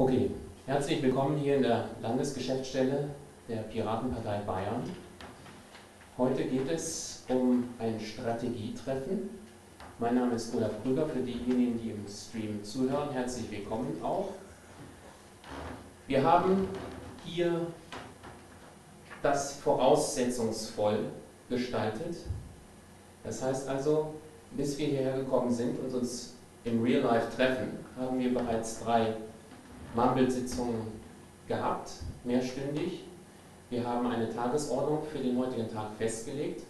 Okay, herzlich willkommen hier in der Landesgeschäftsstelle der Piratenpartei Bayern. Heute geht es um ein Strategietreffen. Mein Name ist Olaf Krüger, für diejenigen, die im Stream zuhören, herzlich willkommen auch. Wir haben hier das voraussetzungsvoll gestaltet. Das heißt also, bis wir hierher gekommen sind und uns im Real Life treffen, haben wir bereits 3 Mumble-Sitzungen gehabt, mehrstündig. Wir haben eine Tagesordnung für den heutigen Tag festgelegt.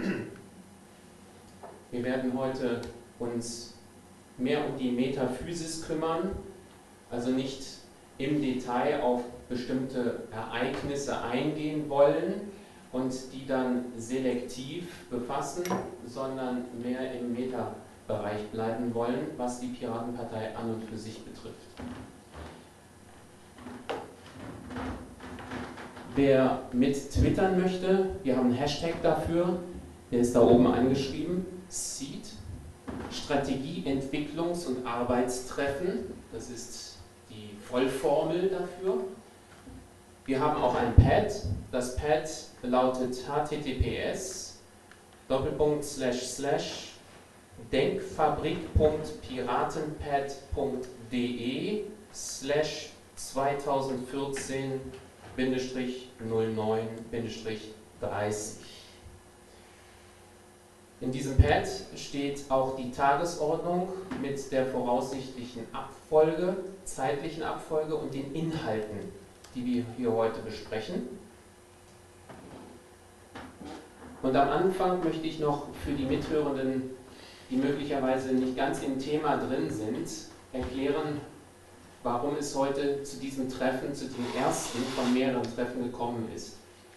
Wir werden heute uns mehr um die Metaphysis kümmern, also nicht im Detail auf bestimmte Ereignisse eingehen wollen und die dann selektiv befassen, sondern mehr im Meta-Bereich bleiben wollen, was die Piratenpartei an und für sich betrifft. Wer mit twittern möchte, wir haben einen Hashtag dafür, der ist da oben eingeschrieben, SEED, Strategie, Entwicklungs- und Arbeitstreffen, das ist die Vollformel dafür. Wir haben auch ein Pad, das Pad lautet https://denkfabrik.piratenpad.de/2014-09-30. In diesem Pad steht auch die Tagesordnung mit der voraussichtlichen Abfolge, zeitlichen Abfolge und den Inhalten, die wir hier heute besprechen. Und am Anfang möchte ich noch für die Mithörenden, die möglicherweise nicht ganz im Thema drin sind, erklären, warum es heute zu diesem Treffen, zu dem ersten von mehreren Treffen gekommen ist.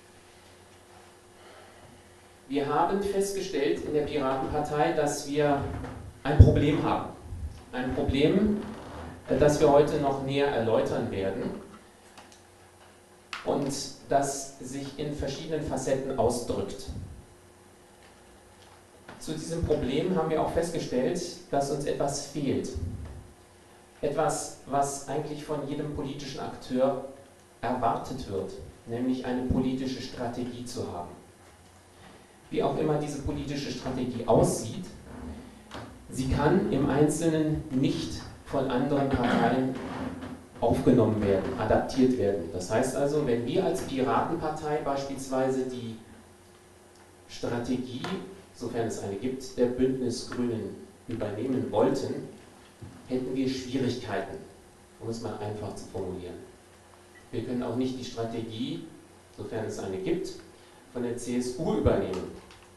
Wir haben festgestellt in der Piratenpartei, dass wir ein Problem haben. Ein Problem, das wir heute noch näher erläutern werden und das sich in verschiedenen Facetten ausdrückt. Zu diesem Problem haben wir auch festgestellt, dass uns etwas fehlt. Etwas, was eigentlich von jedem politischen Akteur erwartet wird, nämlich eine politische Strategie zu haben. Wie auch immer diese politische Strategie aussieht, sie kann im Einzelnen nicht von anderen Parteien aufgenommen werden, adaptiert werden. Das heißt also, wenn wir als Piratenpartei beispielsweise die Strategie, sofern es eine gibt, der Bündnisgrünen übernehmen wollten, hätten wir Schwierigkeiten, um es mal einfach zu formulieren. Wir können auch nicht die Strategie, sofern es eine gibt, von der CSU übernehmen.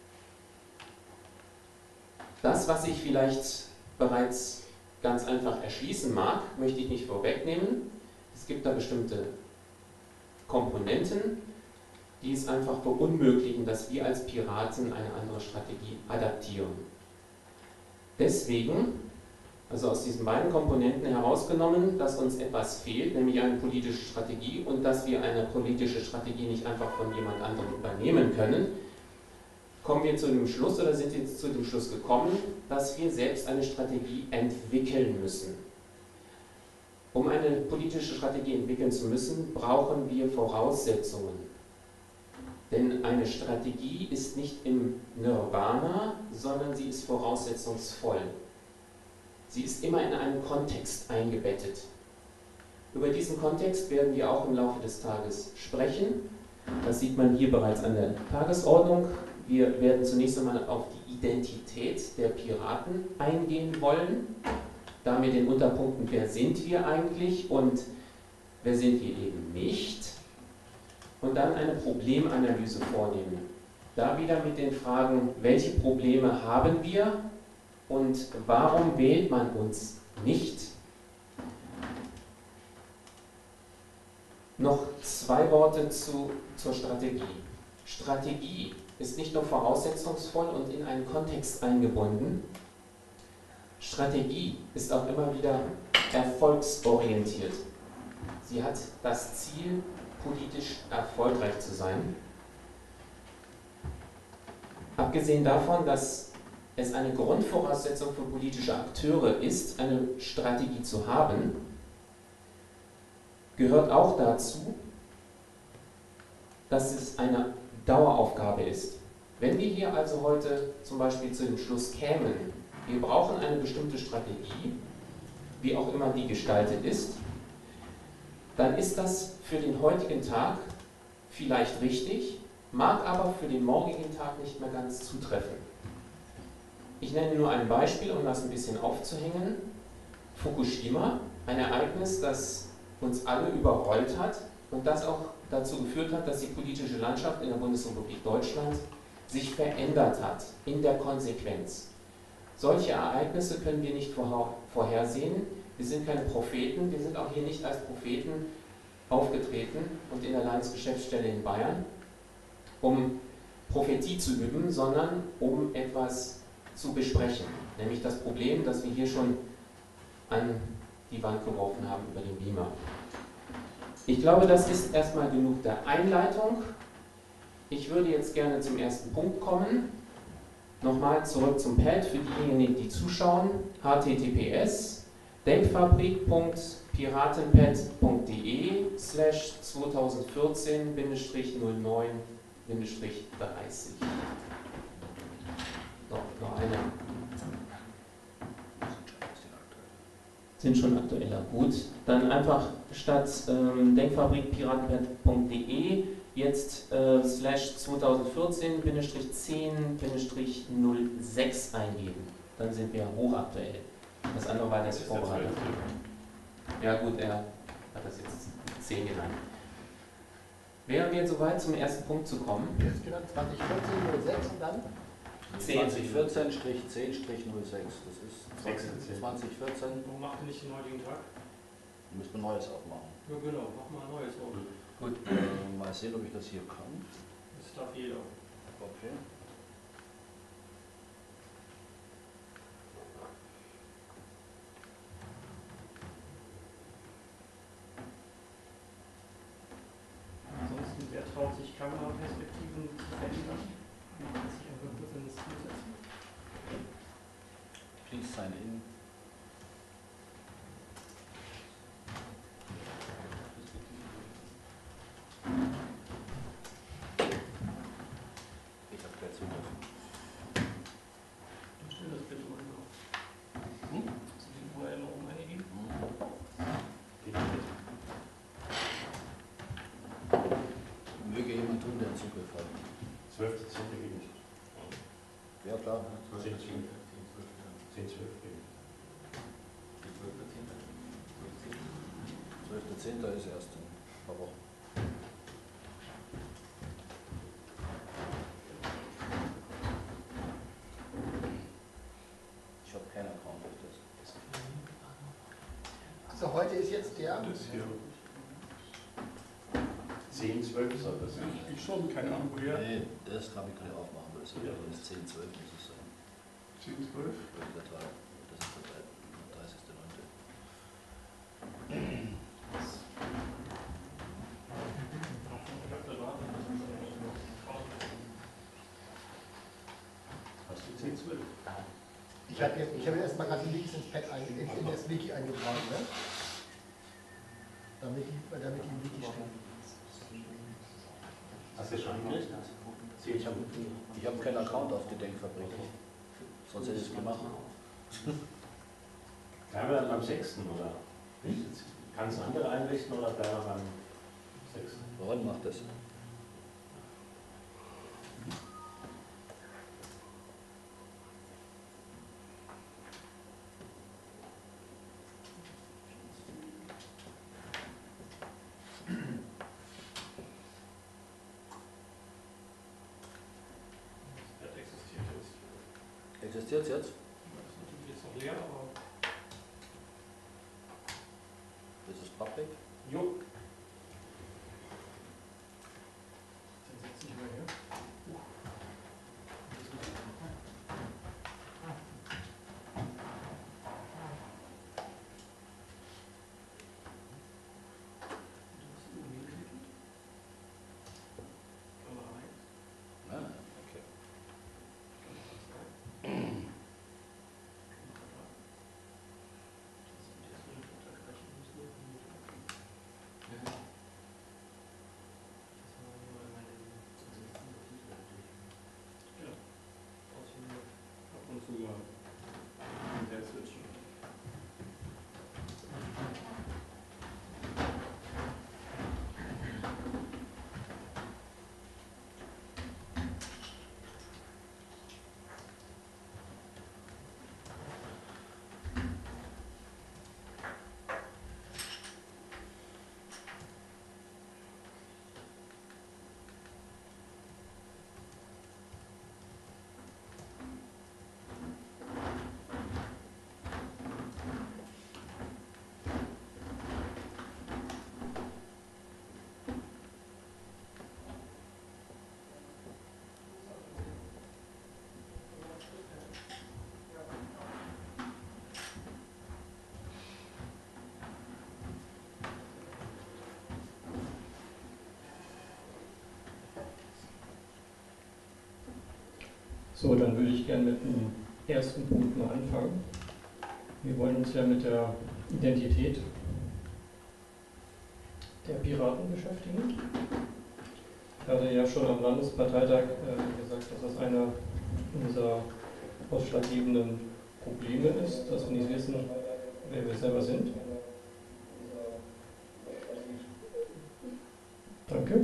Das, was sich vielleicht bereits ganz einfach erschließen mag, möchte ich nicht vorwegnehmen. Es gibt da bestimmte Komponenten, die es einfach verunmöglichen, dass wir als Piraten eine andere Strategie adaptieren. Deswegen, also aus diesen beiden Komponenten herausgenommen, dass uns etwas fehlt, nämlich eine politische Strategie und dass wir eine politische Strategie nicht einfach von jemand anderem übernehmen können, kommen wir zu dem Schluss oder sind jetzt zu dem Schluss gekommen, dass wir selbst eine Strategie entwickeln müssen. Um eine politische Strategie entwickeln zu müssen, brauchen wir Voraussetzungen. Denn eine Strategie ist nicht im Nirvana, sondern sie ist voraussetzungsvoll. Sie ist immer in einen Kontext eingebettet. Über diesen Kontext werden wir auch im Laufe des Tages sprechen. Das sieht man hier bereits an der Tagesordnung. Wir werden zunächst einmal auf die Identität der Piraten eingehen wollen. Da mit den Unterpunkten, wer sind wir eigentlich und wer sind wir eben nicht. Und dann eine Problemanalyse vornehmen. Da wieder mit den Fragen, welche Probleme haben wir und warum wählt man uns nicht? Noch 2 Worte zur Strategie. Strategie ist nicht nur voraussetzungsvoll und in einen Kontext eingebunden. Strategie ist auch immer wieder erfolgsorientiert. Sie hat das Ziel, politisch erfolgreich zu sein. Abgesehen davon, dass es eine Grundvoraussetzung für politische Akteure ist, eine Strategie zu haben, gehört auch dazu, dass es eine Daueraufgabe ist. Wenn wir hier also heute zum Beispiel zu dem Schluss kämen, wir brauchen eine bestimmte Strategie, wie auch immer die gestaltet ist, dann ist das für den heutigen Tag vielleicht richtig, mag aber für den morgigen Tag nicht mehr ganz zutreffen. Ich nenne nur ein Beispiel, um das ein bisschen aufzuhängen. Fukushima, ein Ereignis, das uns alle überrollt hat und das auch dazu geführt hat, dass die politische Landschaft in der Bundesrepublik Deutschland sich verändert hat, in der Konsequenz. Solche Ereignisse können wir nicht vorhersehen. Wir sind keine Propheten, wir sind auch hier nicht als Propheten aufgetreten und in der Landesgeschäftsstelle in Bayern, um Prophetie zu üben, sondern um etwas zu besprechen, nämlich das Problem, das wir hier schon an die Wand geworfen haben über den Beamer. Ich glaube, das ist erstmal genug der Einleitung. Ich würde jetzt gerne zum ersten Punkt kommen. Nochmal zurück zum Pad für diejenigen, die zuschauen. https denkfabrik.piratenpad.de/2014-09-30. Noch eine. Sind schon aktueller. Gut. Dann einfach statt denkfabrik.piratenpad.de jetzt /2014-10-06 eingeben. Dann sind wir hochaktuell. Das andere war das vorbereitet. Ja gut, er hat das jetzt 10 genannt. Wären wir soweit zum ersten Punkt zu kommen? Jetzt genau 2014-06 und dann? 2014-10-06, das ist 2014. Warum macht ihr nicht den heutigen Tag? Müssen wir Neues aufmachen. Ja genau, mach mal ein neues auf. Gut. Mal sehen, ob ich das hier kann. Das darf jeder. Okay. Ansonsten, wer traut sich Kameraperspektiven zu verändern? Man kann sich einfach kurz in das Spiel setzen. Please sign in. Ich habe gleich Zugriff. Stell das bitte mal auf. Zu den URL noch um eingeben. Möge jemand tun, der einen Zugriff hat. 12.10. geht nicht. Ja klar. 10, 12 geht. 12.10. ist erst in ein paar Wochen. Ich habe keinen Account auf das. Also heute ist jetzt der. Das hier. 10, 12 soll das sein. Ich schon, keine Ahnung woher. Nee, das kann ich gerade aufmachen, weil es ja. Ist 10, 12 muss es sein. 10, 12? Das ist der 30.09. Hast du 10, 12? Ich habe jetzt mal gerade die Links ins Pad in das Wiki eingetragen, ne? Damit die im Wiki stehen. Hast du schon hingekriegt? Ich hab keinen Account auf die Denkfabrik. Sonst hätte ich es gemacht. Bleiben wir dann beim 6. oder? Kannst du andere einrichten oder bleiben wir beim 6.? Woran macht das? Existiert es jetzt? Das ist natürlich jetzt noch leer, aber. Das ist public. Jo. Dann setze ich mal her. Ah, okay. So, dann würde ich gerne mit dem ersten Punkt mal anfangen. Wir wollen uns ja mit der Identität der Piraten beschäftigen. Ich hatte ja schon am Landesparteitag gesagt, dass das einer unserer ausschlaggebenden Probleme ist, dass wir nicht wissen, wer wir selber sind. Danke.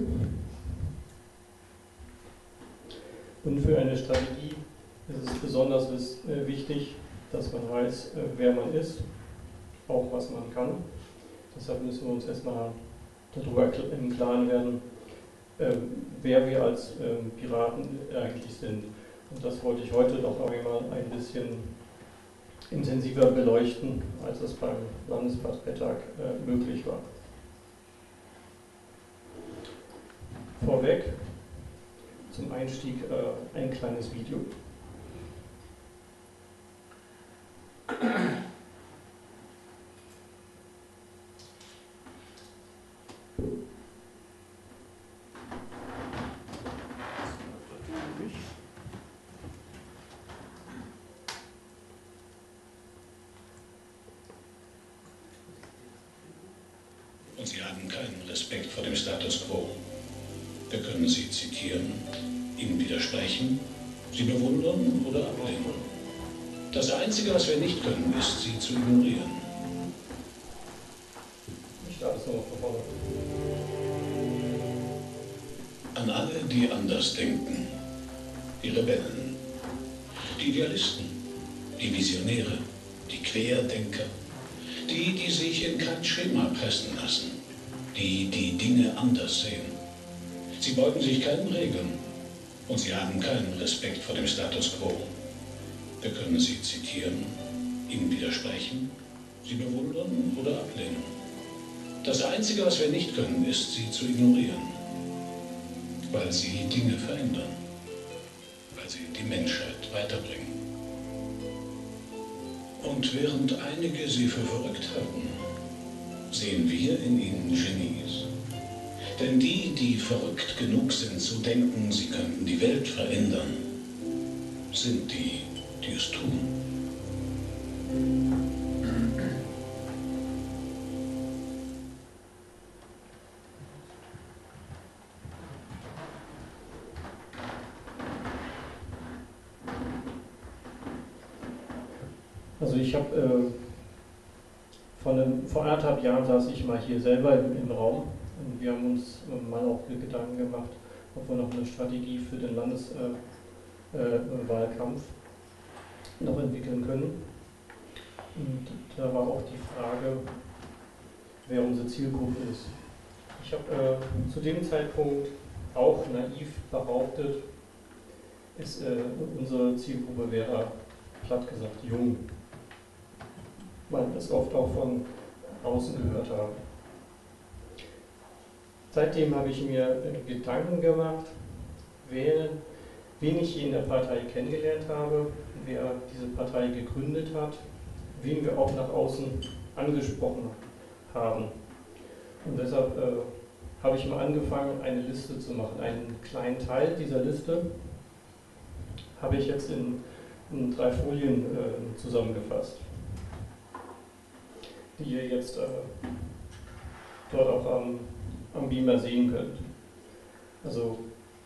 Und für eine Strategie ist es besonders wichtig, dass man weiß, wer man ist, auch was man kann. Deshalb müssen wir uns erstmal darüber im Klaren werden, wer wir als Piraten eigentlich sind. Und das wollte ich heute doch noch einmal ein bisschen intensiver beleuchten, als es beim Landesparteitag möglich war. Vorweg zum Einstieg ein kleines Video. Und sie haben keinen Respekt vor dem Status quo. Wir können sie zitieren, ihnen widersprechen, sie bewundern oder ablehnen. Das Einzige, was wir nicht können, ist, sie zu ignorieren. Ich starte es nochmal von vorne. An alle, die anders denken, die Rebellen, die Idealisten, die Visionäre, die Querdenker, die sich in kein Schema pressen lassen, die Dinge anders sehen. Sie beugen sich keinen Regeln und sie haben keinen Respekt vor dem Status quo. Wir können sie zitieren, ihnen widersprechen, sie bewundern oder ablehnen. Das Einzige, was wir nicht können, ist, sie zu ignorieren, weil sie Dinge verändern, weil sie die Menschheit weiterbringen. Und während einige sie für verrückt halten, sehen wir in ihnen Genies. Denn die verrückt genug sind zu denken, sie könnten die Welt verändern, sind die es tun. Also ich habe vor 1,5 Jahren saß ich mal hier selber im Raum und wir haben uns mal auch Gedanken gemacht, ob wir noch eine Strategie für den Landeswahlkampf noch entwickeln können. Und da war auch die Frage, wer unsere Zielgruppe ist. Ich habe zu dem Zeitpunkt auch naiv behauptet, unsere Zielgruppe wäre, platt gesagt, jung. Man das oft auch von außen gehört habe. Seitdem habe ich mir Gedanken gemacht, wen ich in der Partei kennengelernt habe, wer diese Partei gegründet hat, wen wir auch nach außen angesprochen haben. Und deshalb habe ich mal angefangen, eine Liste zu machen. Einen kleinen Teil dieser Liste habe ich jetzt in 3 Folien zusammengefasst, die ihr jetzt dort auch am Beamer sehen könnt. Also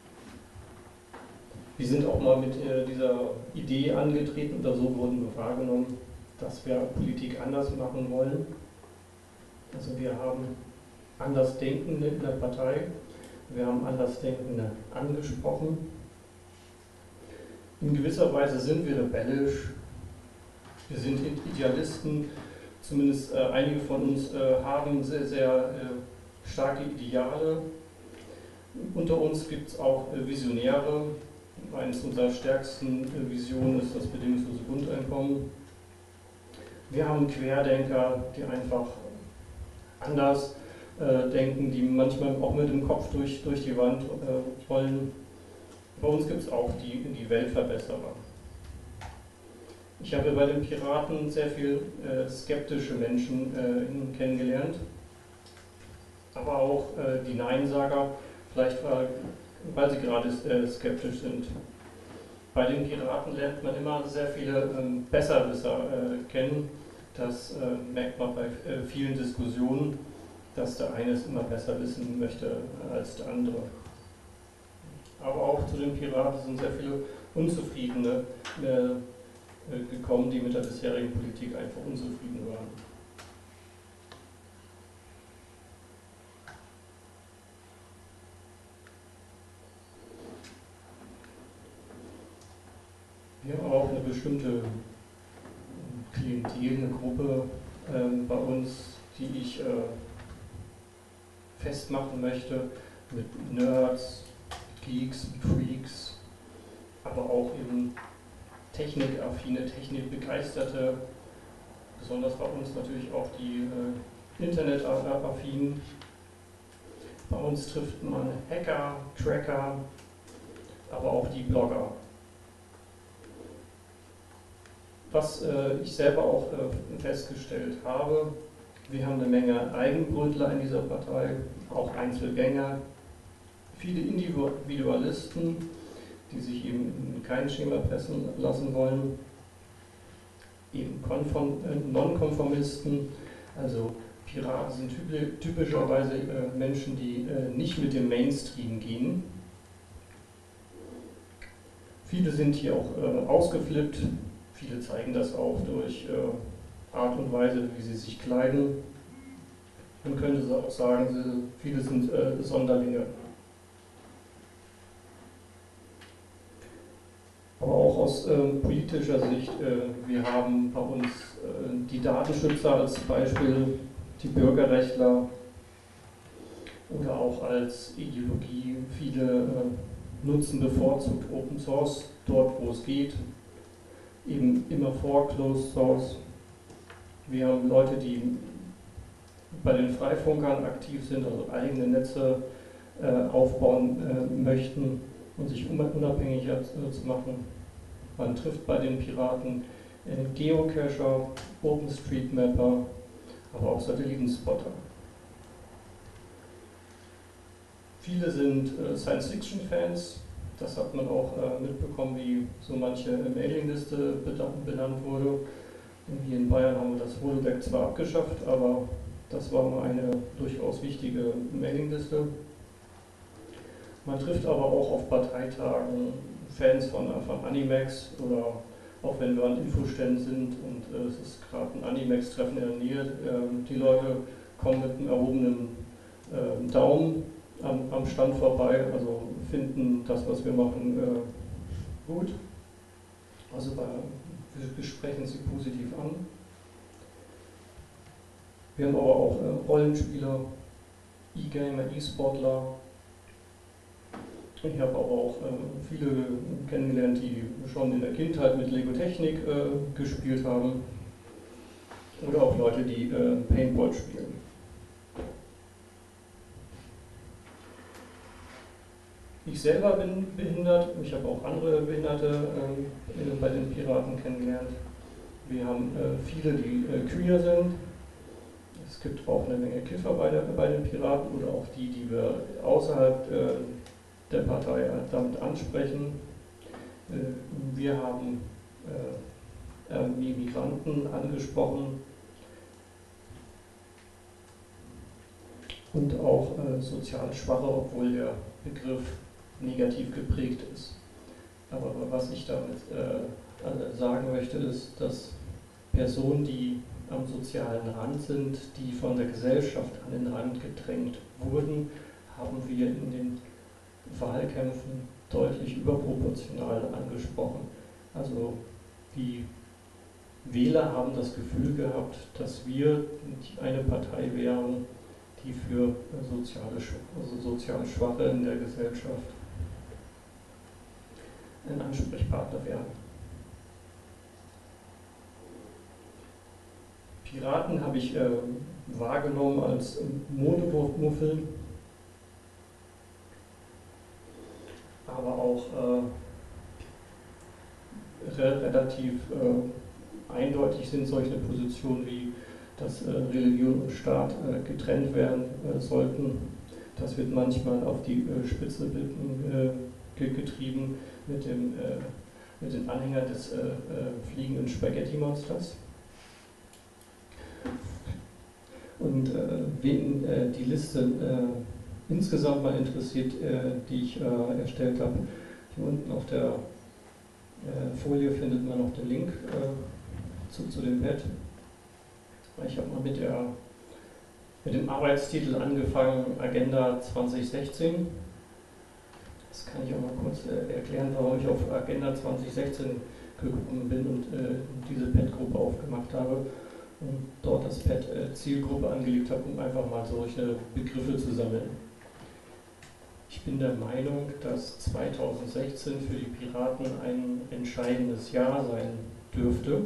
wir sind auch mal mit dieser Idee angetreten oder so wurden wir wahrgenommen, dass wir Politik anders machen wollen. Also wir haben Andersdenkende in der Partei, wir haben Andersdenkende angesprochen. In gewisser Weise sind wir rebellisch, wir sind Idealisten, zumindest einige von uns haben sehr, sehr starke Ideale. Unter uns gibt es auch Visionäre. Eines unserer stärksten Visionen ist das bedingungslose Grundeinkommen. Wir haben Querdenker, die einfach anders denken, die manchmal auch mit dem Kopf durch die Wand wollen. Bei uns gibt es auch die Weltverbesserer. Ich habe bei den Piraten sehr viel skeptische Menschen kennengelernt, aber auch die Neinsager, vielleicht weil sie gerade skeptisch sind. Bei den Piraten lernt man immer sehr viele Besserwisser kennen. Das merkt man bei vielen Diskussionen, dass der eine es immer besser wissen möchte als der andere. Aber auch zu den Piraten sind sehr viele Unzufriedene gekommen, die mit der bisherigen Politik einfach unzufrieden waren. Wir haben auch eine bestimmte Klientel, eine Gruppe bei uns, die ich festmachen möchte mit Nerds, Geeks, Freaks, aber auch eben technikaffine, technikbegeisterte, besonders bei uns natürlich auch die Internetaffinen. Bei uns trifft man Hacker, Tracker, aber auch die Blogger. Was ich selber auch festgestellt habe, wir haben eine Menge Eigenbrötler in dieser Partei, auch Einzelgänger, viele Individualisten, die sich eben in kein Schema pressen lassen wollen, eben Nonkonformisten, also Piraten sind typischerweise Menschen, die nicht mit dem Mainstream gehen. Viele sind hier auch ausgeflippt, viele zeigen das auch durch Art und Weise, wie sie sich kleiden. Man könnte auch sagen, viele sind Sonderlinge. Aber auch aus politischer Sicht, wir haben bei uns die Datenschützer als Beispiel, die Bürgerrechtler oder auch als Ideologie. Viele nutzen bevorzugt Open Source dort, wo es geht, eben immer vor Closed Source. Wir haben Leute, die bei den Freifunkern aktiv sind, also eigene Netze aufbauen möchten und sich unabhängiger zu machen. Man trifft bei den Piraten Geocacher, OpenStreetMapper, aber auch Satellitenspotter. Viele sind Science-Fiction-Fans, das hat man auch mitbekommen, wie so manche Mailingliste benannt wurde. Hier in Bayern haben wir das Holodeck zwar abgeschafft, aber das war mal eine durchaus wichtige Mailingliste. Man trifft aber auch auf Parteitagen Fans von Animax oder auch wenn wir an Infoständen sind und es ist gerade ein Animax-Treffen in der Nähe, die Leute kommen mit einem erhobenen Daumen am Stand vorbei, also finden das, was wir machen, gut. Also wir sprechen sie positiv an. Wir haben aber auch Rollenspieler, E-Gamer, E-Sportler. Ich habe aber auch viele kennengelernt, die schon in der Kindheit mit Lego Technik gespielt haben. Oder auch Leute, die Paintball spielen. Ich selber bin behindert, ich habe auch andere Behinderte bei den Piraten kennengelernt. Wir haben viele, die queer sind. Es gibt auch eine Menge Kiffer bei den Piraten oder auch die wir außerhalb der Partei damit ansprechen. Wir haben Migranten angesprochen und auch sozial Schwache, obwohl der Begriff negativ geprägt ist. Aber was ich damit sagen möchte, ist, dass Personen, die am sozialen Rand sind, die von der Gesellschaft an den Rand gedrängt wurden, haben wir in den Wahlkämpfen deutlich überproportional angesprochen. Also die Wähler haben das Gefühl gehabt, dass wir eine Partei wären, die für sozial Schwache in der Gesellschaft ein Ansprechpartner wären. Piraten habe ich wahrgenommen als Modemuffel, aber auch relativ eindeutig sind solche Positionen wie, dass Religion und Staat getrennt werden sollten. Das wird manchmal auf die Spitze getrieben mit dem mit den Anhängern des fliegenden Spaghetti-Monsters. Und wen die Liste insgesamt mal interessiert, die ich erstellt habe, hier unten auf der Folie findet man noch den Link zu dem Pad. Ich habe mal mit dem Arbeitstitel angefangen, Agenda 2016. Das kann ich auch mal kurz erklären, warum ich auf Agenda 2016 gekommen bin und diese Pad-Gruppe aufgemacht habe und dort das Pad Zielgruppe angelegt habe, um einfach mal solche Begriffe zu sammeln. Ich bin der Meinung, dass 2016 für die Piraten ein entscheidendes Jahr sein dürfte,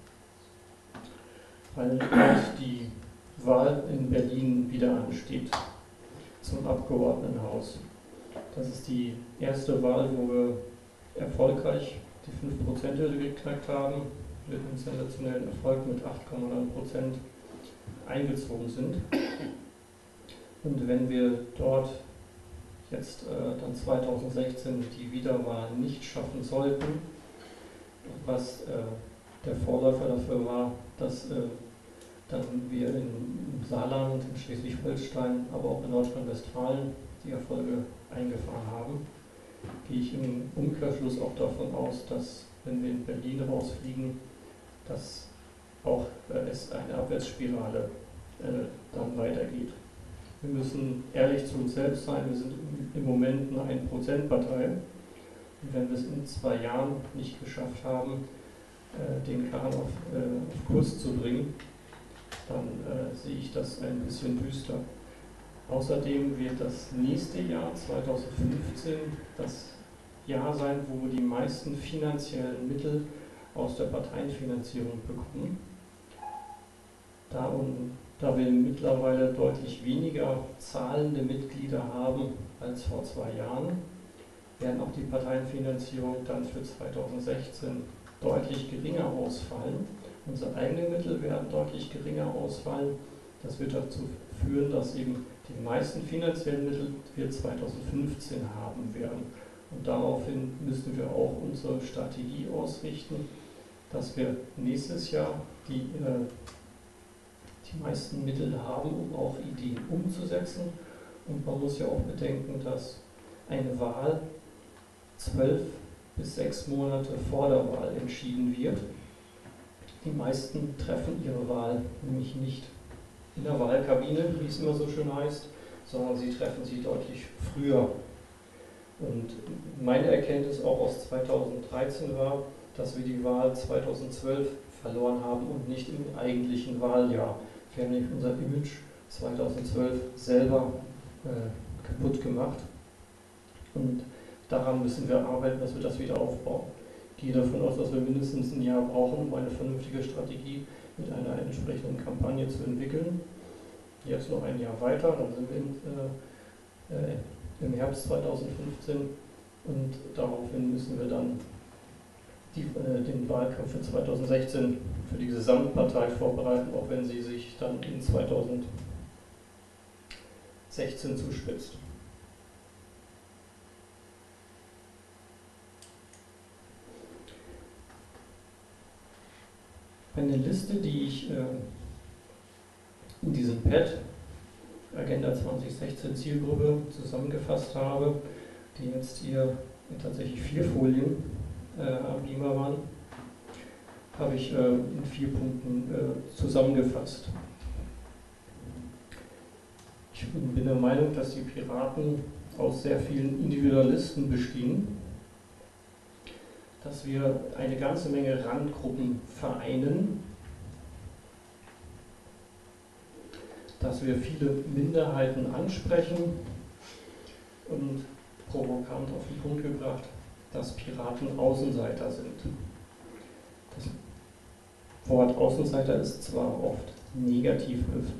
weil die Wahl in Berlin wieder ansteht zum Abgeordnetenhaus. Das ist die erste Wahl, wo wir erfolgreich die 5%-Hürde geknackt haben, mit einem sensationellen Erfolg mit 8,9% eingezogen sind. Und wenn wir dort jetzt dann 2016 die Wiederwahl nicht schaffen sollten, was der Vorläufer dafür war, dass dann wir im Saarland, in Schleswig-Holstein, aber auch in Nordrhein-Westfalen die Erfolge eingefahren haben, gehe ich im Umkehrschluss auch davon aus, dass, wenn wir in Berlin rausfliegen, dass auch es eine Abwärtsspirale dann weitergeht. Wir müssen ehrlich zu uns selbst sein, wir sind im Moment eine 1%-Partei. Und wenn wir es in 2 Jahren nicht geschafft haben, den Kahn auf Kurs zu bringen, dann sehe ich das ein bisschen düster. Außerdem wird das nächste Jahr, 2015, das Jahr sein, wo wir die meisten finanziellen Mittel aus der Parteienfinanzierung bekommen. Da wir mittlerweile deutlich weniger zahlende Mitglieder haben als vor 2 Jahren, werden auch die Parteienfinanzierung dann für 2016 deutlich geringer ausfallen. Unsere eigenen Mittel werden deutlich geringer ausfallen. Das wird dazu führen, dass eben die meisten finanziellen Mittel wir 2015 haben werden. Und daraufhin müssen wir auch unsere Strategie ausrichten, dass wir nächstes Jahr die meisten Mittel haben, um auch Ideen umzusetzen. Und man muss ja auch bedenken, dass eine Wahl 12 bis 6 Monate vor der Wahl entschieden wird. Die meisten treffen ihre Wahl nämlich nicht in der Wahlkabine, wie es immer so schön heißt, sondern sie treffen sie deutlich früher. Und meine Erkenntnis auch aus 2013 war, dass wir die Wahl 2012 verloren haben und nicht im eigentlichen Wahljahr. Wir haben nämlich unser Image 2012 selber kaputt gemacht. Und daran müssen wir arbeiten, dass wir das wieder aufbauen. Ich gehe davon aus, dass wir mindestens ein Jahr brauchen, um eine vernünftige Strategie mit einer entsprechenden Kampagne zu entwickeln. Jetzt noch ein Jahr weiter, dann sind wir im Herbst 2015 und daraufhin müssen wir dann den Wahlkampf für 2016 für die Gesamtpartei vorbereiten, auch wenn sie sich dann in 2016 zuspitzt. Eine Liste, die ich in diesem Pad Agenda 2016 Zielgruppe zusammengefasst habe, die jetzt hier tatsächlich 4 Folien am Beamer waren, habe ich in 4 Punkten zusammengefasst. Ich bin der Meinung, dass die Piraten aus sehr vielen Individualisten bestehen, dass wir eine ganze Menge Randgruppen vereinen, dass wir viele Minderheiten ansprechen und provokant auf den Punkt gebracht, dass Piraten Außenseiter sind. Das Wort Außenseiter ist zwar oft negativ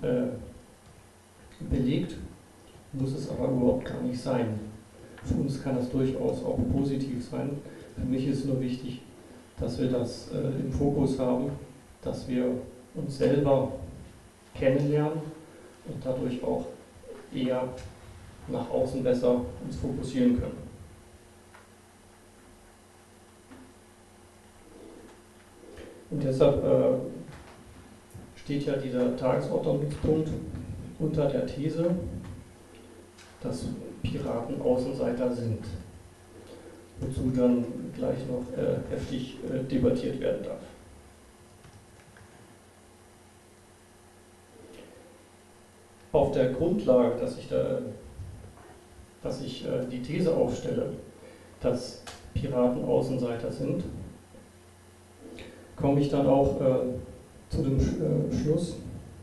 belegt, muss es aber überhaupt gar nicht sein. Für uns kann das durchaus auch positiv sein. Für mich ist nur wichtig, dass wir das im Fokus haben, dass wir uns selber kennenlernen und dadurch auch eher nach außen besser uns fokussieren können. Und deshalb steht ja dieser Tagesordnungspunkt unter der These, dass Piraten Außenseiter sind, wozu dann gleich noch heftig debattiert werden darf. Auf der Grundlage, dass ich die These aufstelle, dass Piraten Außenseiter sind, komme ich dann auch zu dem Schluss,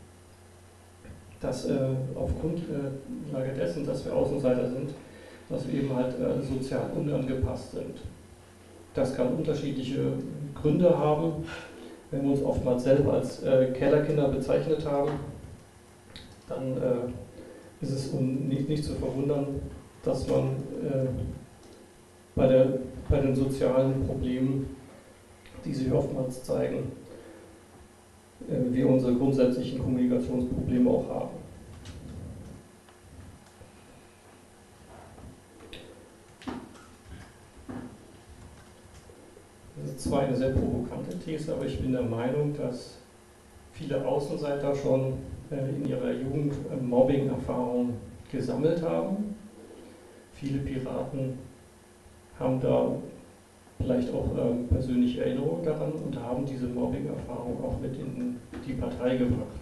dass auf Grundlage dessen, dass wir Außenseiter sind, dass wir eben halt sozial unangepasst sind. Das kann unterschiedliche Gründe haben. Wenn wir uns oftmals selber als Kellerkinder bezeichnet haben, dann ist es nicht zu verwundern, dass man bei den sozialen Problemen, die sich oftmals zeigen, wir unsere grundsätzlichen Kommunikationsprobleme auch haben. Das ist zwar eine sehr provokante These, aber ich bin der Meinung, dass viele Außenseiter schon in ihrer Jugend Mobbing-Erfahrungen gesammelt haben. Viele Piraten haben da vielleicht auch persönliche Erinnerungen daran und haben diese Mobbing-Erfahrung auch mit in die Partei gebracht.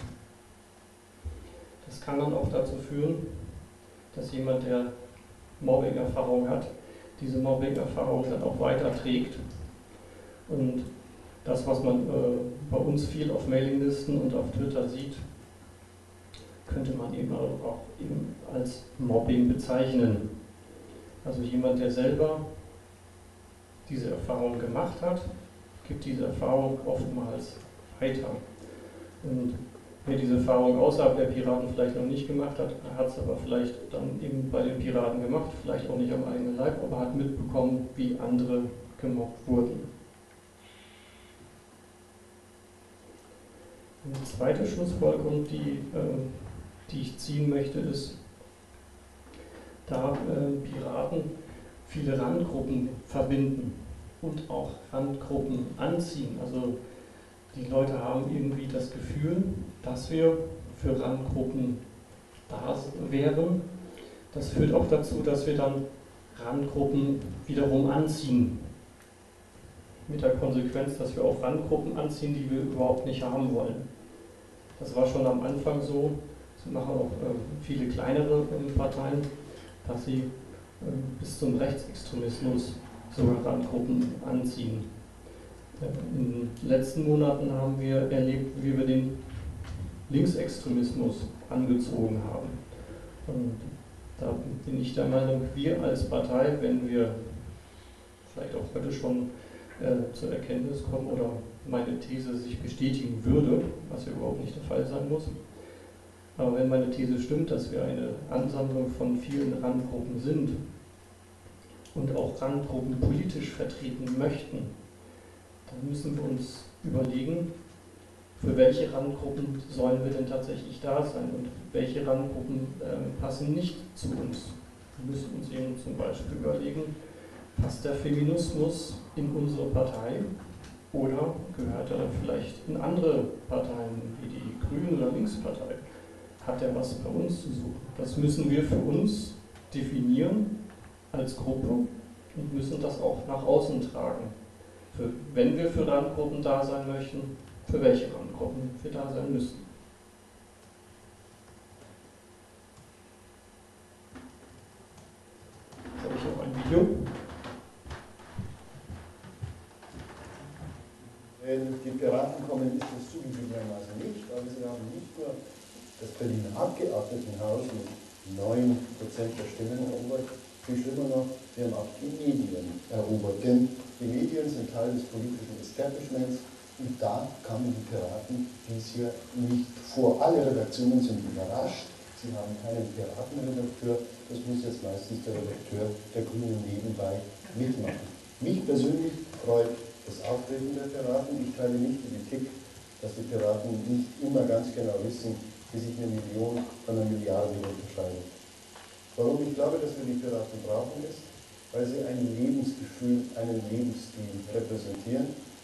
Das kann dann auch dazu führen, dass jemand, der Mobbing-Erfahrung hat, diese Mobbing-Erfahrung dann auch weiterträgt. Und das, was man bei uns viel auf Mailinglisten und auf Twitter sieht, könnte man eben auch eben als Mobbing bezeichnen. Also jemand, der selber diese Erfahrung gemacht hat, gibt diese Erfahrung oftmals weiter. Und wer diese Erfahrung außerhalb der Piraten vielleicht noch nicht gemacht hat, hat es aber vielleicht dann eben bei den Piraten gemacht, vielleicht auch nicht am eigenen Leib, aber hat mitbekommen, wie andere gemobbt wurden. Eine zweite Schlussfolgerung, die ich ziehen möchte, ist, da Piraten viele Randgruppen verbinden und auch Randgruppen anziehen. Also die Leute haben irgendwie das Gefühl, dass wir für Randgruppen da wären. Das führt auch dazu, dass wir dann Randgruppen wiederum anziehen. Mit der Konsequenz, dass wir auch Randgruppen anziehen, die wir überhaupt nicht haben wollen. Das war schon am Anfang so, das machen auch viele kleinere Parteien, dass sie bis zum Rechtsextremismus sogar Randgruppen anziehen. In den letzten Monaten haben wir erlebt, wie wir den Linksextremismus angezogen haben. Und da bin ich der Meinung, wir als Partei, wenn wir vielleicht auch heute schon zur Erkenntnis kommen oder meine These sich bestätigen würde, was ja überhaupt nicht der Fall sein muss, aber wenn meine These stimmt, dass wir eine Ansammlung von vielen Randgruppen sind und auch Randgruppen politisch vertreten möchten, dann müssen wir uns überlegen, für welche Randgruppen sollen wir denn tatsächlich da sein und welche Randgruppen passen nicht zu uns. Wir müssen uns eben zum Beispiel überlegen, passt der Feminismus in unsere Partei oder gehört er vielleicht in andere Parteien wie die Grünen oder Linkspartei? Hat er was bei uns zu suchen? Das müssen wir für uns definieren als Gruppe und müssen das auch nach außen tragen. Wenn wir für Randgruppen da sein möchten, für welche Randgruppen wir da sein müssen. Jetzt habe ich auch ein Video. Wenn die Piraten kommen, ist das zugegebenermaßen nicht, aber sie haben nicht nur das Berliner Abgeordnetenhaus mit 9% der Stimmen erobert, viel schlimmer noch, sie haben auch die Medien erobert, denn die Medien sind Teil des politischen Establishments und da kamen die Piraten dies hier nicht vor. Alle Redaktionen sind überrascht, sie haben keinen Piratenredakteur, das muss jetzt meistens der Redakteur der Grünen nebenbei mitmachen. Mich persönlich freut das Auftreten der Piraten. Ich teile nicht die Kritik, dass die Piraten nicht immer ganz genau wissen, wie sich eine Million von einer Milliarde unterscheidet. Warum ich glaube, dass wir die Piraten brauchen, ist, weil sie ein Lebensgefühl, einen Lebensstil repräsentieren.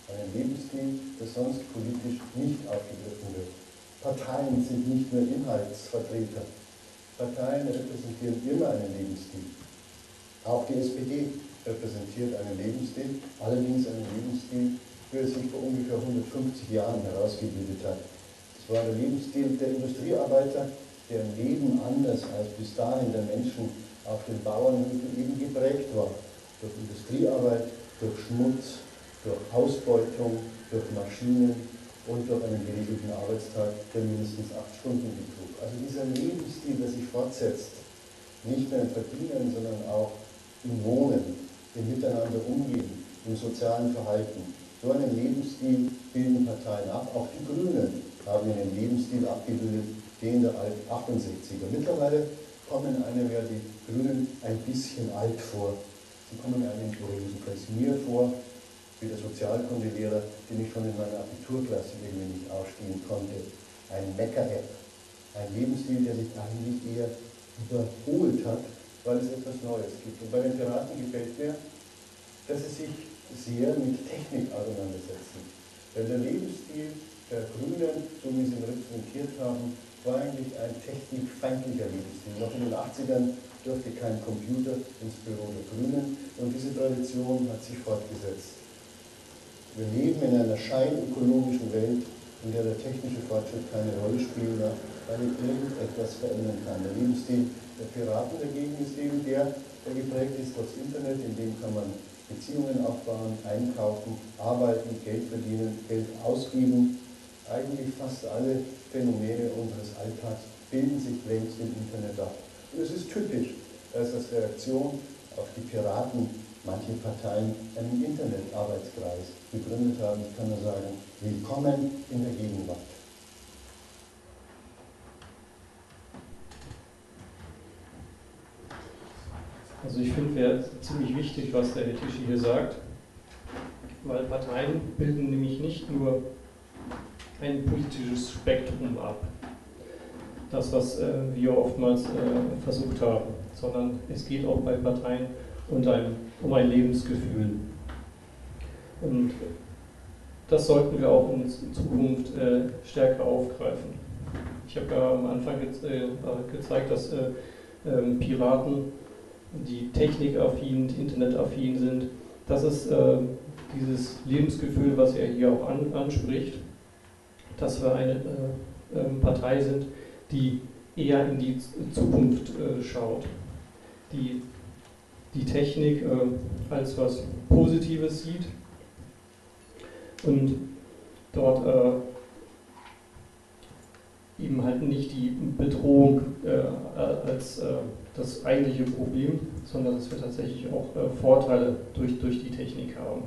Einen Lebensstil, der sonst politisch nicht aufgegriffen wird. Parteien sind nicht nur Inhaltsvertreter. Parteien repräsentieren immer einen Lebensstil. Auch die SPD repräsentiert einen Lebensstil, allerdings einen Lebensstil, der sich vor ungefähr 150 Jahren herausgebildet hat. Es war der Lebensstil der Industriearbeiter, deren Leben anders als bis dahin der Menschen auf den Bauernhöfen eben geprägt war. Durch Industriearbeit, durch Schmutz, durch Ausbeutung, durch Maschinen und durch einen geregelten Arbeitstag, der mindestens 8 Stunden betrug. Also dieser Lebensstil, der sich fortsetzt, nicht nur im Verdienen, sondern auch im Wohnen, im Miteinander umgehen, im sozialen Verhalten. So einen Lebensstil bilden Parteien ab. Auch die Grünen haben einen Lebensstil abgebildet, den der Alt-68er. Mittlerweile kommen einem ja die Grünen ein bisschen alt vor. Sie kommen einem jedenfalls mir vor, wie der Sozialkundelehrer, den ich schon in meiner Abiturklasse irgendwie nicht ausstehen konnte. Ein Mecker-App. Ein Lebensstil, der sich eigentlich eher überholt hat, weil es etwas Neues gibt. Und bei den Piraten gefällt mir, dass sie sich sehr mit Technik auseinandersetzen. Denn der Lebensstil der Grünen, so wie sie ihn repräsentiert haben, war eigentlich ein technikfeindlicher Lebensstil. Noch in den 80ern durfte kein Computer ins Büro der Grünen und diese Tradition hat sich fortgesetzt. Wir leben in einer scheinökologischen Welt, in der der technische Fortschritt keine Rolle spielen darf, weil er irgendetwas verändern kann. Der Lebensstil der Piraten dagegen ist eben der geprägt ist durchs Internet, in dem kann man Beziehungen aufbauen, einkaufen, arbeiten, Geld verdienen, Geld ausgeben. Eigentlich fast alle Phänomene unseres Alltags bilden sich längst im Internet ab. Und es ist typisch, dass als Reaktion auf die Piraten manche Parteien einen Internetarbeitskreis gegründet haben. Ich kann nur sagen, willkommen in der Gegenwart. Also ich finde, wäre ziemlich wichtig, was der Herr Tischi hier sagt, weil Parteien bilden nämlich nicht nur ein politisches Spektrum ab, das, was wir oftmals versucht haben, sondern es geht auch bei Parteien um ein Lebensgefühl. Und das sollten wir auch in Zukunft stärker aufgreifen. Ich habe ja am Anfang gezeigt, dass Piraten, die technikaffin, internetaffin sind, das ist dieses Lebensgefühl, was er hier auch anspricht, dass wir eine Partei sind, die eher in die Zukunft schaut, die die Technik als was Positives sieht und dort eben halt nicht die Bedrohung als das eigentliche Problem, sondern dass wir tatsächlich auch Vorteile durch die Technik haben.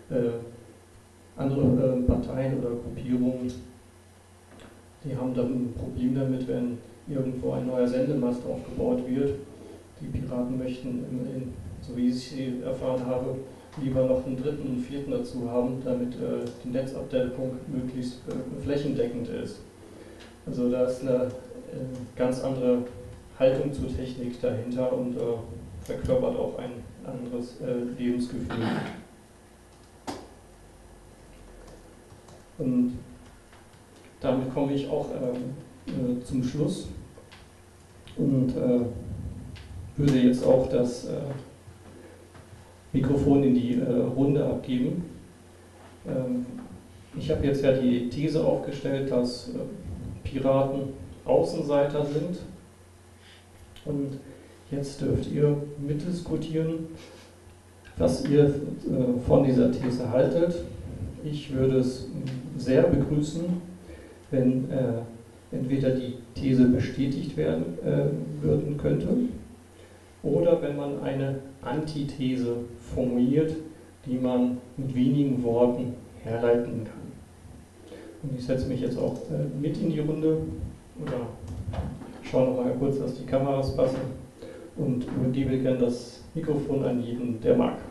Andere Parteien oder Gruppierungen, die haben dann ein Problem damit, wenn irgendwo ein neuer Sendemast aufgebaut wird. Die Piraten möchten, so wie ich sie erfahren habe, lieber noch einen dritten und vierten dazu haben, damit die Netzabdeckung möglichst flächendeckend ist. Also da ist eine ganz andere Haltung zur Technik dahinter und verkörpert auch ein anderes Lebensgefühl. Und damit komme ich auch zum Schluss und würde jetzt auch das Mikrofon in die Runde abgeben. Ich habe jetzt ja die These aufgestellt, dass Piraten Außenseiter sind. Und jetzt dürft ihr mitdiskutieren, was ihr von dieser These haltet. Ich würde es sehr begrüßen, wenn entweder die These bestätigt werden könnte oder wenn man eine Antithese formuliert, die man mit wenigen Worten herleiten kann. Und ich setze mich jetzt auch mit in die Runde oder schaue noch mal kurz, dass die Kameras passen und übergebe gerne das Mikrofon an jeden, der mag.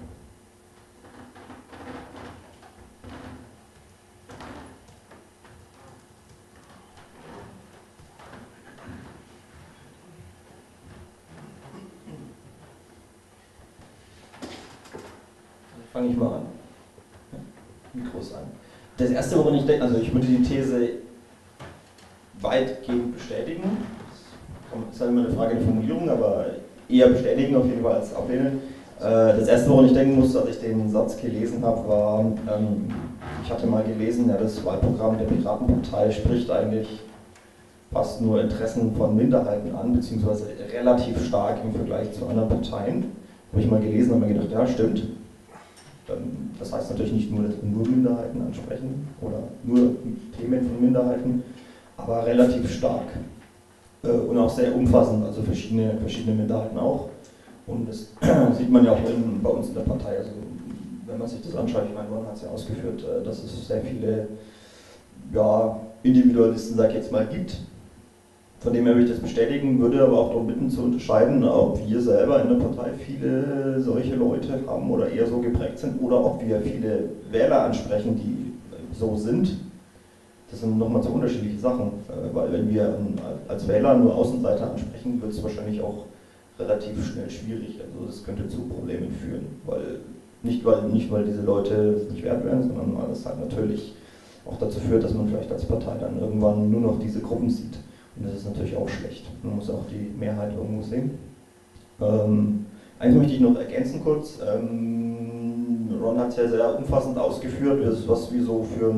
Fange ich mal an. Ja. Mikro. groß sein. Das Erste, woran ich denke, also ich würde die These weitgehend bestätigen. Das ist halt immer eine Frage der Formulierung, aber eher bestätigen auf jeden Fall als ablehnen. Das Erste, woran ich denken musste, als ich den Satz gelesen habe, war, ich hatte mal gelesen, ja, das Wahlprogramm der Piratenpartei spricht eigentlich fast nur Interessen von Minderheiten an, beziehungsweise relativ stark im Vergleich zu anderen Parteien. Habe ich mal gelesen und mir gedacht, ja, stimmt. Das heißt natürlich nicht nur, dass wir nur Minderheiten ansprechen oder nur Themen von Minderheiten, aber relativ stark und auch sehr umfassend, also verschiedene Minderheiten auch. Und das sieht man ja auch bei uns in der Partei. Also wenn man sich das anschaut, ich meine, Ron hat es ja ausgeführt, dass es sehr viele Individualisten, sag ich jetzt mal, gibt. Von dem her würde ich das bestätigen, würde aber auch darum bitten zu unterscheiden, ob wir selber in der Partei viele solche Leute haben oder eher so geprägt sind oder ob wir viele Wähler ansprechen, die so sind. Das sind nochmal so unterschiedliche Sachen, weil wenn wir als Wähler nur Außenseiter ansprechen, wird es wahrscheinlich auch relativ schnell schwierig. Also das könnte zu Problemen führen, nicht weil diese Leute es nicht wert wären, sondern weil es halt natürlich auch dazu führt, dass man vielleicht als Partei dann irgendwann nur noch diese Gruppen sieht. Und das ist natürlich auch schlecht. Man muss auch die Mehrheit irgendwo sehen. Eins möchte ich noch ergänzen kurz. Ron hat es ja sehr umfassend ausgeführt, was wir so für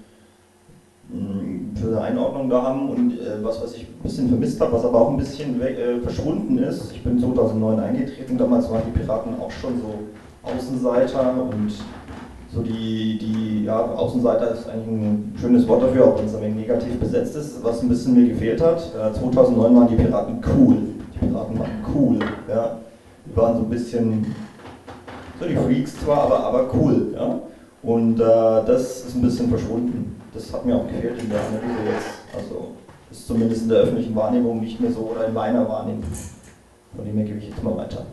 eine Einordnung da haben und was ich ein bisschen vermisst habe, was aber auch ein bisschen verschwunden ist. Ich bin 2009 eingetreten, damals waren die Piraten auch schon so Außenseiter und so Außenseiter ist eigentlich ein schönes Wort dafür, auch wenn es ein wenig negativ besetzt ist, was ein bisschen mir gefehlt hat. 2009 waren die Piraten cool. Die Piraten waren cool. Ja. Die waren so ein bisschen, so die Freaks zwar, aber cool. Ja. Und das ist ein bisschen verschwunden. Das hat mir auch gefehlt in der Analyse jetzt. Also ist zumindest in der öffentlichen Wahrnehmung nicht mehr so oder in meiner Wahrnehmung. Von dem her gebe ich jetzt mal weiter.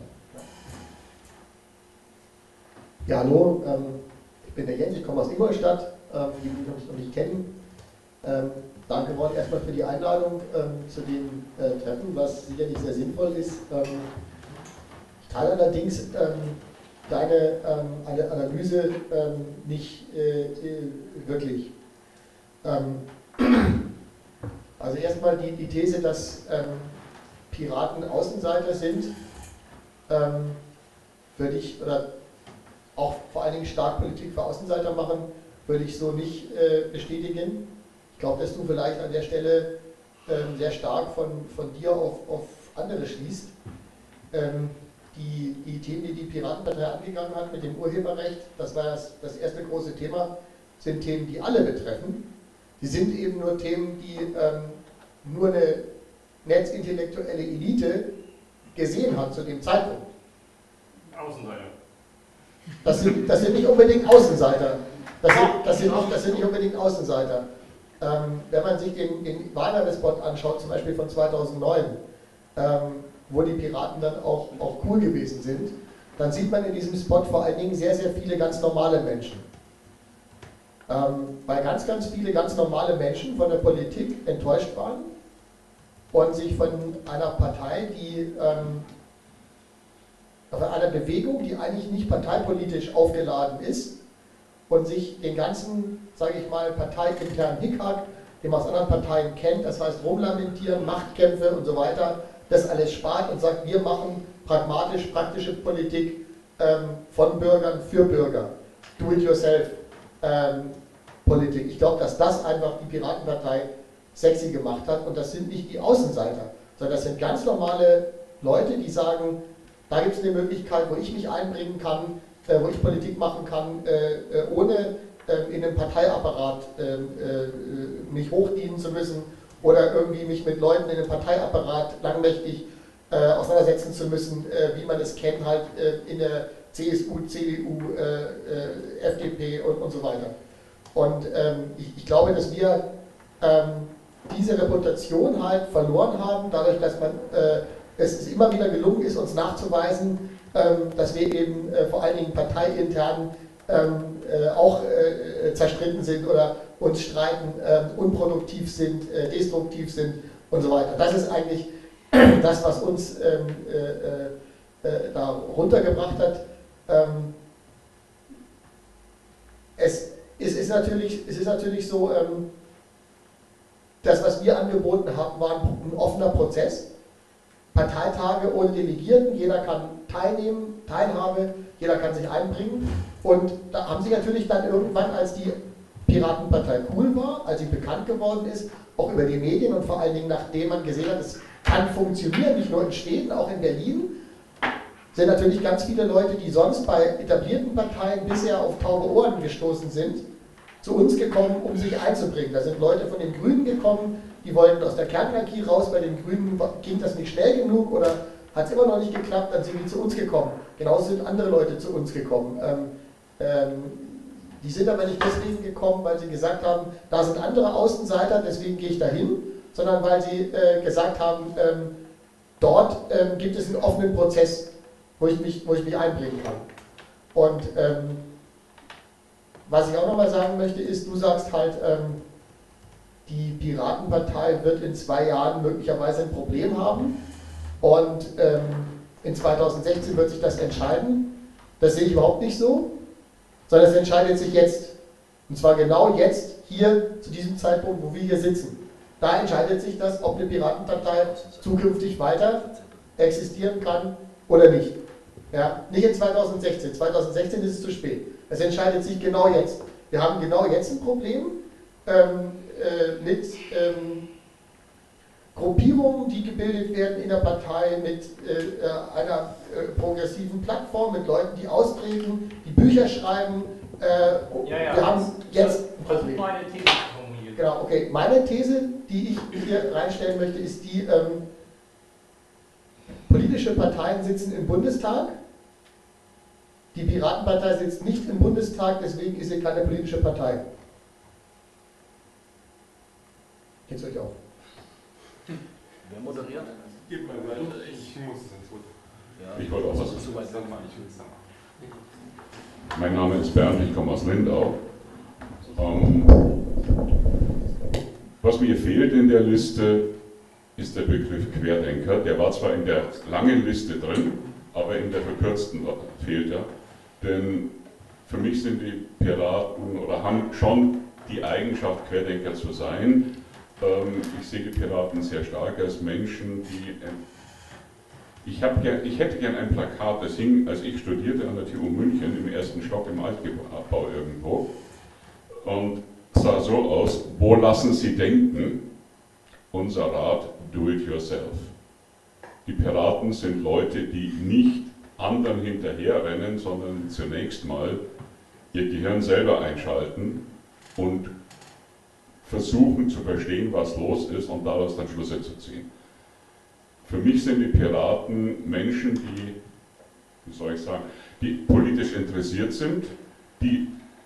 Ja, hallo. Ich bin der Jens, ich komme aus Ingolstadt, die mich noch nicht kennen. Danke, Ron, erstmal für die Einladung zu dem Treffen, was sicherlich sehr sinnvoll ist. Ich teile allerdings deine Analyse nicht wirklich. Also erstmal die These, dass Piraten Außenseiter sind, würde ich, oder auch vor allen Dingen stark Politik für Außenseiter machen, würde ich so nicht bestätigen. Ich glaube, dass du vielleicht an der Stelle sehr stark von dir auf andere schließt. Die Themen, die die Piratenpartei angegangen hat mit dem Urheberrecht, das war das erste große Thema, sind Themen, die alle betreffen. Die sind eben nur Themen, die nur eine netzintellektuelle Elite gesehen hat zu dem Zeitpunkt. Außenseiter. Das sind nicht unbedingt Außenseiter. Das sind nicht unbedingt Außenseiter. Wenn man sich den Wahlwerbespot anschaut, zum Beispiel von 2009, wo die Piraten dann auch cool gewesen sind, dann sieht man in diesem Spot vor allen Dingen sehr, sehr viele ganz normale Menschen. Weil ganz, ganz viele ganz normale Menschen von der Politik enttäuscht waren und sich von einer Partei, von einer Bewegung, die eigentlich nicht parteipolitisch aufgeladen ist und sich den ganzen, sage ich mal, parteiinternen Hickhack, den man aus anderen Parteien kennt, das heißt rumlamentieren, Machtkämpfe und so weiter, das alles spart und sagt, wir machen pragmatisch, praktische Politik von Bürgern für Bürger. Do-it-yourself Politik. Ich glaube, dass das einfach die Piratenpartei sexy gemacht hat und das sind nicht die Außenseiter, sondern das sind ganz normale Leute, die sagen, da gibt es eine Möglichkeit, wo ich mich einbringen kann, wo ich Politik machen kann, ohne in einem Parteiapparat mich hochdienen zu müssen oder irgendwie mich mit Leuten in einem Parteiapparat langmächtig auseinandersetzen zu müssen, wie man es kennt, halt in der CSU, CDU, FDP und so weiter. Und ich glaube, dass wir diese Reputation halt verloren haben, dadurch, dass es immer wieder gelungen ist, uns nachzuweisen, dass wir eben vor allen Dingen parteiintern auch zerstritten sind oder uns streiten, unproduktiv sind, destruktiv sind und so weiter. Das ist eigentlich das, was uns da runtergebracht hat. Es es ist natürlich so, das, was wir angeboten haben, war ein offener Prozess. Parteitage ohne Delegierten, jeder kann teilnehmen, Teilhabe, jeder kann sich einbringen. Und da haben sie natürlich dann irgendwann, als die Piratenpartei cool war, als sie bekannt geworden ist, auch über die Medien und vor allen Dingen nachdem man gesehen hat, es kann funktionieren, nicht nur in Städten, auch in Berlin, sind natürlich ganz viele Leute, die sonst bei etablierten Parteien bisher auf taube Ohren gestoßen sind, zu uns gekommen, um sich einzubringen. Da sind Leute von den Grünen gekommen, die wollten aus der Kernanarchie raus, bei den Grünen ging das nicht schnell genug oder hat es immer noch nicht geklappt, dann sind die zu uns gekommen. Genauso sind andere Leute zu uns gekommen. Die sind aber nicht deswegen gekommen, weil sie gesagt haben, da sind andere Außenseiter, deswegen gehe ich dahin, sondern weil sie gesagt haben, dort gibt es einen offenen Prozess, wo ich mich einbringen kann. Und was ich auch nochmal sagen möchte, ist, du sagst halt, die Piratenpartei wird in 2 Jahren möglicherweise ein Problem haben und in 2016 wird sich das entscheiden. Das sehe ich überhaupt nicht so, sondern es entscheidet sich jetzt. Und zwar genau jetzt, hier, zu diesem Zeitpunkt, wo wir hier sitzen. Da entscheidet sich das, ob eine Piratenpartei zukünftig weiter existieren kann oder nicht. Ja, nicht in 2016. 2016 ist es zu spät. Es entscheidet sich genau jetzt. Wir haben genau jetzt ein Problem mit Gruppierungen, die gebildet werden in der Partei, mit einer progressiven Plattform, mit Leuten, die austreten, die Bücher schreiben. Wir haben jetzt ein Problem. Meine These formuliert. Genau, okay. Meine These, die ich hier reinstellen möchte, ist die, politische Parteien sitzen im Bundestag. Die Piratenpartei sitzt nicht im Bundestag, deswegen ist sie keine politische Partei. Geht's euch auf? Wer moderiert? Gib mal weiter. Ich muss dazu. Ja. Ich wollte auch was zu weit. Sag mal, ich will es sagen. Mein Name ist Bernd, ich komme aus Lindau. Was mir fehlt in der Liste, ist der Begriff Querdenker. Der war zwar in der langen Liste drin, aber in der verkürzten fehlt er. Denn für mich sind die Piraten oder haben schon die Eigenschaft, Querdenker zu sein. Ich sehe die Piraten sehr stark als Menschen, die... Ich hätte gern ein Plakat, das hing, als ich studierte an der TU München, im 1. Stock im Altbau irgendwo, und sah so aus: Wo lassen Sie denken? Unser Rat, do it yourself. Die Piraten sind Leute, die nicht anderen hinterherrennen, sondern zunächst mal ihr Gehirn selber einschalten und versuchen zu verstehen, was los ist und daraus dann Schlüsse zu ziehen. Für mich sind die Piraten Menschen, die, wie soll ich sagen, die politisch interessiert sind, die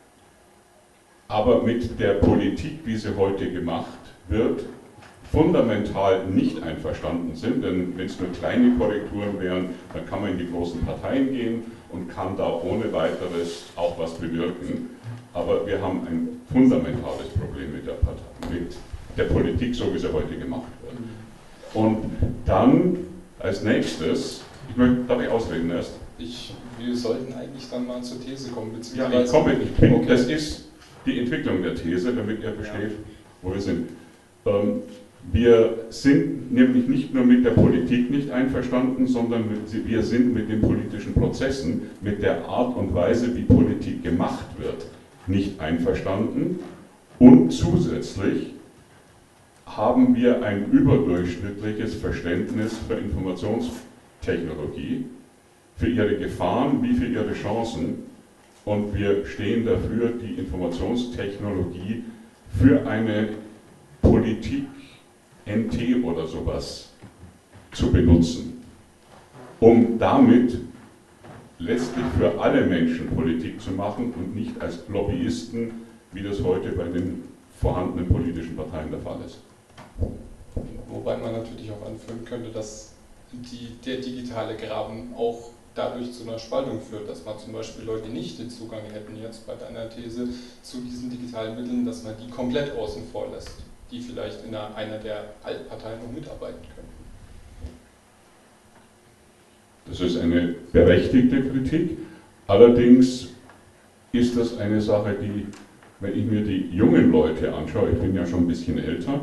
aber mit der Politik, wie sie heute gemacht wird, fundamental nicht einverstanden sind, denn wenn es nur kleine Korrekturen wären, dann kann man in die großen Parteien gehen und kann da ohne weiteres auch was bewirken. Aber wir haben ein fundamentales Problem mit der Partei, mit der Politik, so wie sie heute gemacht wird. Und dann als nächstes, darf ich ausreden erst? Wir sollten eigentlich dann mal zur These kommen, Ja, beziehungsweise... okay. Das ist die Entwicklung der These, damit ihr versteht, wo wir sind. Wir sind nämlich nicht nur mit der Politik nicht einverstanden, sondern wir sind mit den politischen Prozessen, mit der Art und Weise, wie Politik gemacht wird, nicht einverstanden. Und zusätzlich haben wir ein überdurchschnittliches Verständnis für Informationstechnologie, für ihre Gefahren wie für ihre Chancen. Und wir stehen dafür, die Informationstechnologie für eine Politik, NT oder sowas, zu benutzen, um damit letztlich für alle Menschen Politik zu machen und nicht als Lobbyisten, wie das heute bei den vorhandenen politischen Parteien der Fall ist. Wobei man natürlich auch anführen könnte, dass der digitale Graben auch dadurch zu einer Spaltung führt, dass man zum Beispiel Leute nicht den Zugang hätten jetzt bei deiner These zu diesen digitalen Mitteln, dass man die komplett außen vor lässt, die vielleicht in einer der Altparteien noch mitarbeiten könnten. Das ist eine berechtigte Kritik, allerdings ist das eine Sache, die wenn ich mir die jungen Leute anschaue, ich bin ja schon ein bisschen älter,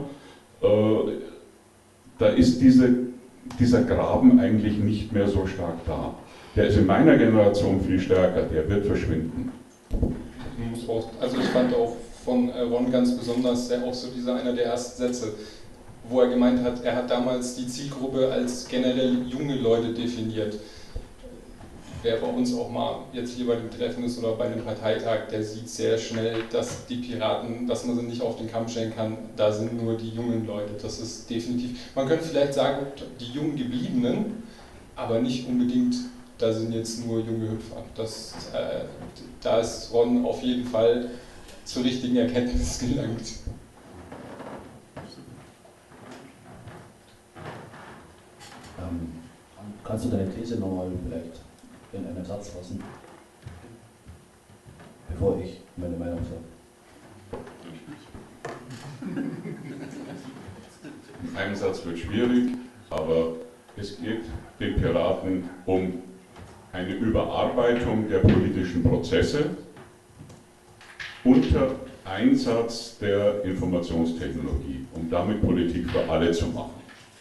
da ist dieser Graben eigentlich nicht mehr so stark da. Der ist in meiner Generation viel stärker, der wird verschwinden. Also ich fand auch von Ron ganz besonders auch so einer der ersten Sätze, wo er gemeint hat, er hat damals die Zielgruppe als generell junge Leute definiert. Wer bei uns auch mal jetzt hier bei dem Treffen ist oder bei einem Parteitag, der sieht sehr schnell, dass die Piraten, dass man sie nicht auf den Kamm stellen kann, da sind nur die jungen Leute. Das ist definitiv, man könnte vielleicht sagen, die jungen Gebliebenen, aber nicht unbedingt, da sind jetzt nur junge Hüpfer. Da ist Ron auf jeden Fall zur richtigen Erkenntnis gelangt. Kannst du deine These nochmal vielleicht in einen Satz fassen, bevor ich meine Meinung sage? In einem Satz wird schwierig, aber es geht den Piraten um eine Überarbeitung der politischen Prozesse unter Einsatz der Informationstechnologie, um damit Politik für alle zu machen.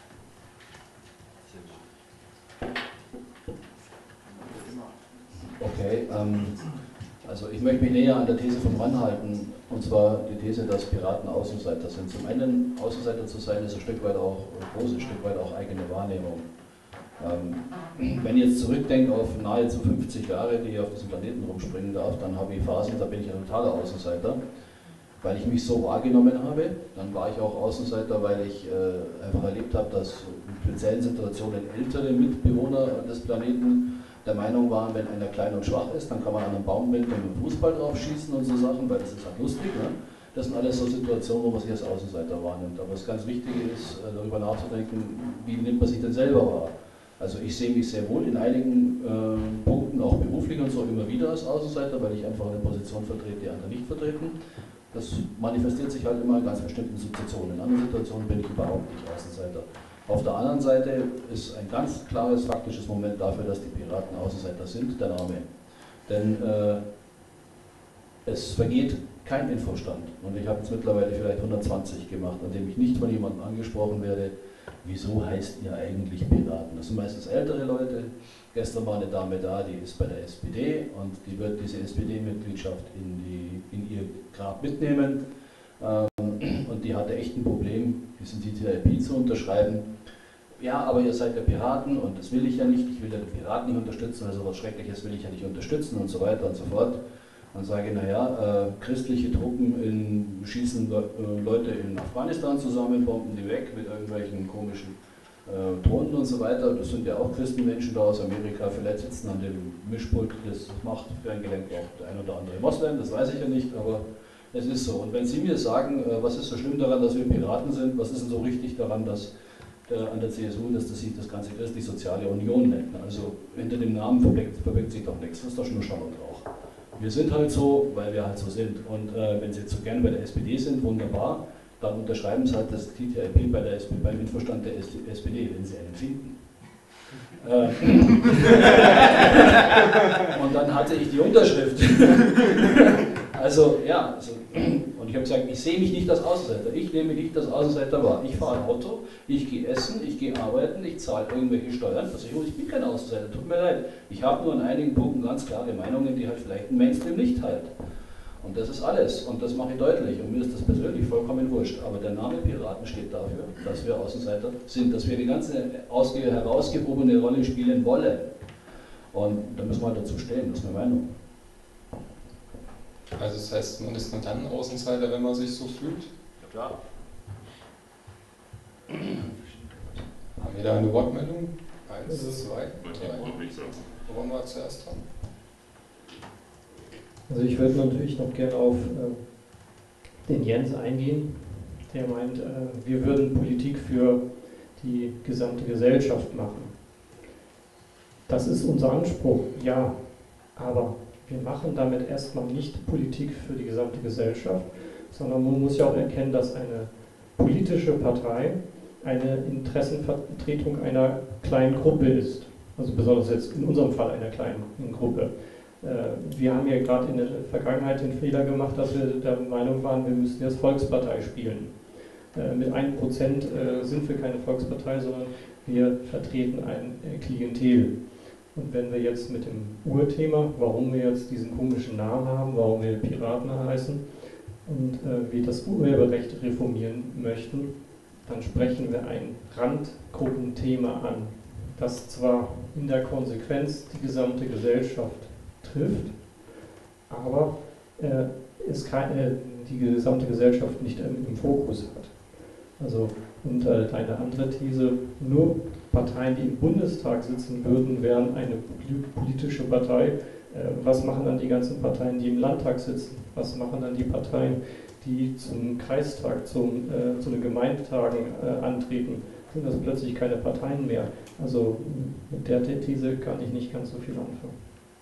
Okay, also ich möchte mich näher an der These von Ron halten, und zwar die These, dass Piraten Außenseiter sind. Zum einen, Außenseiter zu sein, ist ein Stück weit auch, ein großes Stück weit auch eigene Wahrnehmung. Wenn ich jetzt zurückdenke auf nahezu 50 Jahre, die ich auf diesem Planeten rumspringen darf, dann habe ich Phasen, da bin ich ein totaler Außenseiter, weil ich mich so wahrgenommen habe. Dann war ich auch Außenseiter, weil ich einfach erlebt habe, dass in speziellen Situationen ältere Mitbewohner des Planeten der Meinung waren, wenn einer klein und schwach ist, dann kann man an einem Baum binden und mit dem Fußball drauf schießen und so Sachen, weil das ist halt lustig. Ne? Das sind alles so Situationen, wo man sich als Außenseiter wahrnimmt. Aber das ganz Wichtige ist, darüber nachzudenken, wie nimmt man sich denn selber wahr? Also ich sehe mich sehr wohl in einigen Punkten, auch beruflich und so, immer wieder als Außenseiter, weil ich einfach eine Position vertrete, die andere nicht vertreten. Das manifestiert sich halt immer in ganz bestimmten Situationen. In anderen Situationen bin ich überhaupt nicht Außenseiter. Auf der anderen Seite ist ein ganz klares faktisches Moment dafür, dass die Piraten Außenseiter sind, der Name. Denn es vergeht kein Infostand. Und ich habe jetzt mittlerweile vielleicht 120 gemacht, an dem ich nicht von jemandem angesprochen werde, wieso heißt ihr eigentlich Piraten? Das sind meistens ältere Leute. Gestern war eine Dame da, die ist bei der SPD und die wird diese SPD-Mitgliedschaft in ihr Grab mitnehmen. Und die hatte echt ein Problem, diesen TTIP zu unterschreiben. Ja, aber ihr seid ja Piraten und das will ich ja nicht, ich will ja die Piraten nicht unterstützen, also was Schreckliches will ich ja nicht unterstützen und so weiter und so fort. Dann sage ich, naja, christliche Truppen schießen Leute in Afghanistan zusammen, bomben die weg mit irgendwelchen komischen Drohnen und so weiter. Das sind ja auch Christenmenschen da aus Amerika, vielleicht sitzen an dem Mischpult, das macht für ein Gelenk auch der ein oder andere Moslem, das weiß ich ja nicht, aber es ist so. Und wenn Sie mir sagen, was ist so schlimm daran, dass wir Piraten sind, was ist denn so richtig daran, dass an der CSU, dass das sich das Ganze Christlich-Soziale Union nennt? Also hinter dem Namen verbirgt sich doch nichts, das ist doch nur Schall und Rauch. Wir sind halt so, weil wir halt so sind. Und wenn Sie jetzt so gerne bei der SPD sind, wunderbar, dann unterschreiben Sie halt das TTIP beim Infostand der SPD, wenn Sie einen finden. Und dann hatte ich die Unterschrift. Also ja, und ich habe gesagt, ich sehe mich nicht als Außenseiter, ich nehme mich nicht als Außenseiter wahr. Ich fahre ein Auto, ich gehe essen, ich gehe arbeiten, ich zahle irgendwelche Steuern, Versicherung, ich bin kein Außenseiter, tut mir leid. Ich habe nur an einigen Punkten ganz klare Meinungen, die halt vielleicht ein Mainstream nicht teilt. Und das ist alles und das mache ich deutlich und mir ist das persönlich vollkommen wurscht. Aber der Name Piraten steht dafür, dass wir Außenseiter sind, dass wir die ganze herausgehobene Rolle spielen wollen. Und da müssen wir halt dazu stehen, das ist meine Meinung. Also das heißt, man ist nur dann Außenseiter, wenn man sich so fühlt? Ja klar. Haben wir da eine Wortmeldung? 1, 2, 3. Wollen wir zuerst dran? Also ich würde natürlich noch gerne auf den Jens eingehen, der meint, wir würden Politik für die gesamte Gesellschaft machen. Das ist unser Anspruch, ja, aber wir machen damit erstmal nicht Politik für die gesamte Gesellschaft, sondern man muss ja auch erkennen, dass eine politische Partei eine Interessenvertretung einer kleinen Gruppe ist. Also besonders jetzt in unserem Fall einer kleinen Gruppe. Wir haben ja gerade in der Vergangenheit den Fehler gemacht, dass wir der Meinung waren, wir müssten jetzt Volkspartei spielen. Mit 1% sind wir keine Volkspartei, sondern wir vertreten ein Klientel. Und wenn wir jetzt mit dem Urthema, warum wir jetzt diesen komischen Namen haben, warum wir Piraten heißen und wir das Urheberrecht reformieren möchten, dann sprechen wir ein Randgruppenthema an, das zwar in der Konsequenz die gesamte Gesellschaft trifft, aber die gesamte Gesellschaft nicht im Fokus hat. Also, und eine andere These, nur Parteien, die im Bundestag sitzen würden, wären eine politische Partei. Was machen dann die ganzen Parteien, die im Landtag sitzen? Was machen dann die Parteien, die zum Kreistag, zu den Gemeindetagen antreten? Sind das plötzlich keine Parteien mehr? Also mit der These kann ich nicht ganz so viel anfangen.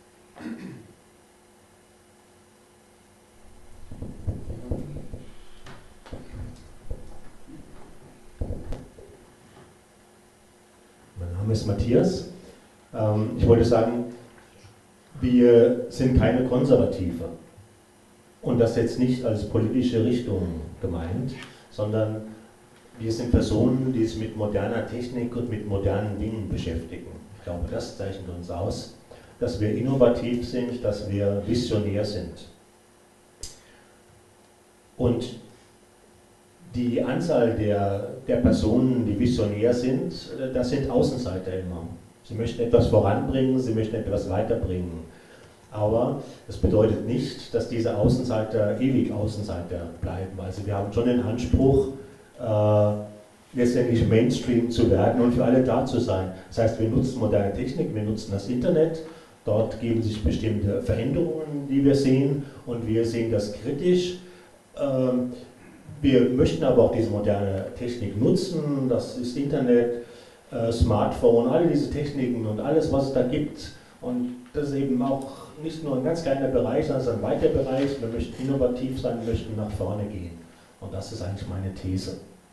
Mein Name ist Matthias. Ich wollte sagen, wir sind keine Konservative. Und das jetzt nicht als politische Richtung gemeint, sondern wir sind Personen, die sich mit moderner Technik und mit modernen Dingen beschäftigen. Ich glaube, das zeichnet uns aus, dass wir innovativ sind, dass wir visionär sind. Und die Anzahl der Personen, die visionär sind, das sind Außenseiter immer. Sie möchten etwas voranbringen, sie möchten etwas weiterbringen. Aber das bedeutet nicht, dass diese Außenseiter ewig Außenseiter bleiben. Also wir haben schon den Anspruch, letztendlich Mainstream zu werden und für alle da zu sein. Das heißt, wir nutzen moderne Technik, wir nutzen das Internet, dort geben sich bestimmte Veränderungen, die wir sehen, und wir sehen das kritisch. Wir möchten aber auch diese moderne Technik nutzen, das ist Internet, Smartphone, alle diese Techniken und alles, was es da gibt. Und das ist eben auch nicht nur ein ganz kleiner Bereich, sondern es ist ein weiter Bereich. Wir möchten innovativ sein, wir möchten nach vorne gehen. Und das ist eigentlich meine These.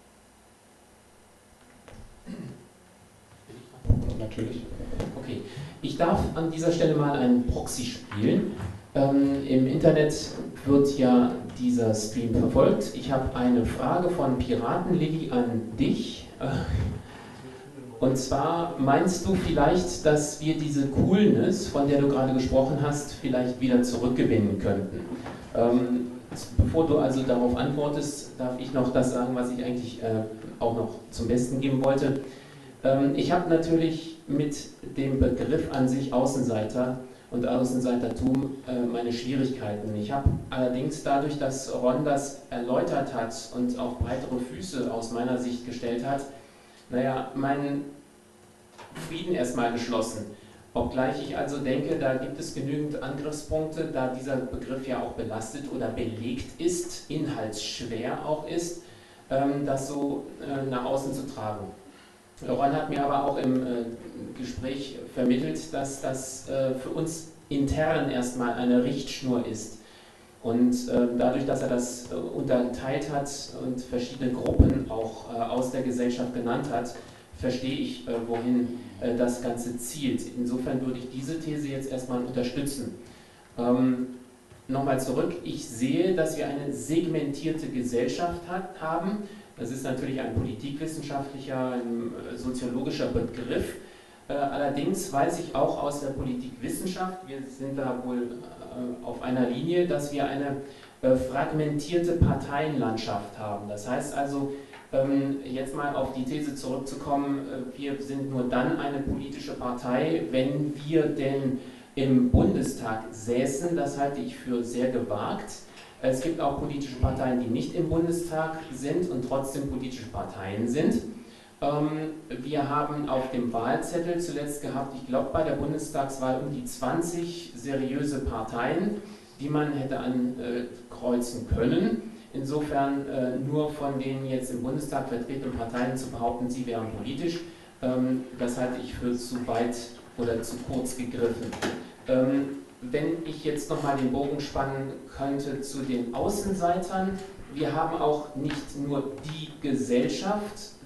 Natürlich. Okay, ich darf an dieser Stelle mal einen Proxy spielen. Im Internet wird ja dieser Stream verfolgt. Ich habe eine Frage von Piratenlilly an dich. Und zwar, meinst du vielleicht, dass wir diese Coolness, von der du gerade gesprochen hast, vielleicht wieder zurückgewinnen könnten? Bevor du also darauf antwortest, darf ich noch das sagen, was ich eigentlich auch noch zum Besten geben wollte. Ich habe natürlich mit dem Begriff an sich Außenseiter und Außenseitertum meine Schwierigkeiten. Ich habe allerdings dadurch, dass Ron das erläutert hat und auf breitere Füße aus meiner Sicht gestellt hat, naja, meinen Frieden erstmal geschlossen. Obgleich ich also denke, da gibt es genügend Angriffspunkte, da dieser Begriff ja auch belastet oder belegt ist, inhaltsschwer auch ist, das so nach außen zu tragen. Ron hat mir aber auch im Gespräch vermittelt, dass das für uns intern erstmal eine Richtschnur ist. Und dadurch, dass er das unterteilt hat und verschiedene Gruppen auch aus der Gesellschaft genannt hat, verstehe ich, wohin das Ganze zielt. Insofern würde ich diese These jetzt erstmal unterstützen. Nochmal zurück, ich sehe, dass wir eine segmentierte Gesellschaft haben. Das ist natürlich ein politikwissenschaftlicher, ein soziologischer Begriff. Allerdings weiß ich auch aus der Politikwissenschaft, wir sind da wohl auf einer Linie, dass wir eine fragmentierte Parteienlandschaft haben. Das heißt also, jetzt mal auf die These zurückzukommen, wir sind nur dann eine politische Partei, wenn wir denn im Bundestag säßen. Das halte ich für sehr gewagt. Es gibt auch politische Parteien, die nicht im Bundestag sind und trotzdem politische Parteien sind. Wir haben auf dem Wahlzettel zuletzt gehabt, ich glaube bei der Bundestagswahl um die 20 seriöse Parteien, die man hätte ankreuzen können. Insofern nur von den jetzt im Bundestag vertretenen Parteien zu behaupten, sie wären politisch, das halte ich für zu weit oder zu kurz gegriffen. Wenn ich jetzt nochmal den Bogen spannen könnte zu den Außenseitern, wir haben auch nicht nur die Gesellschaft,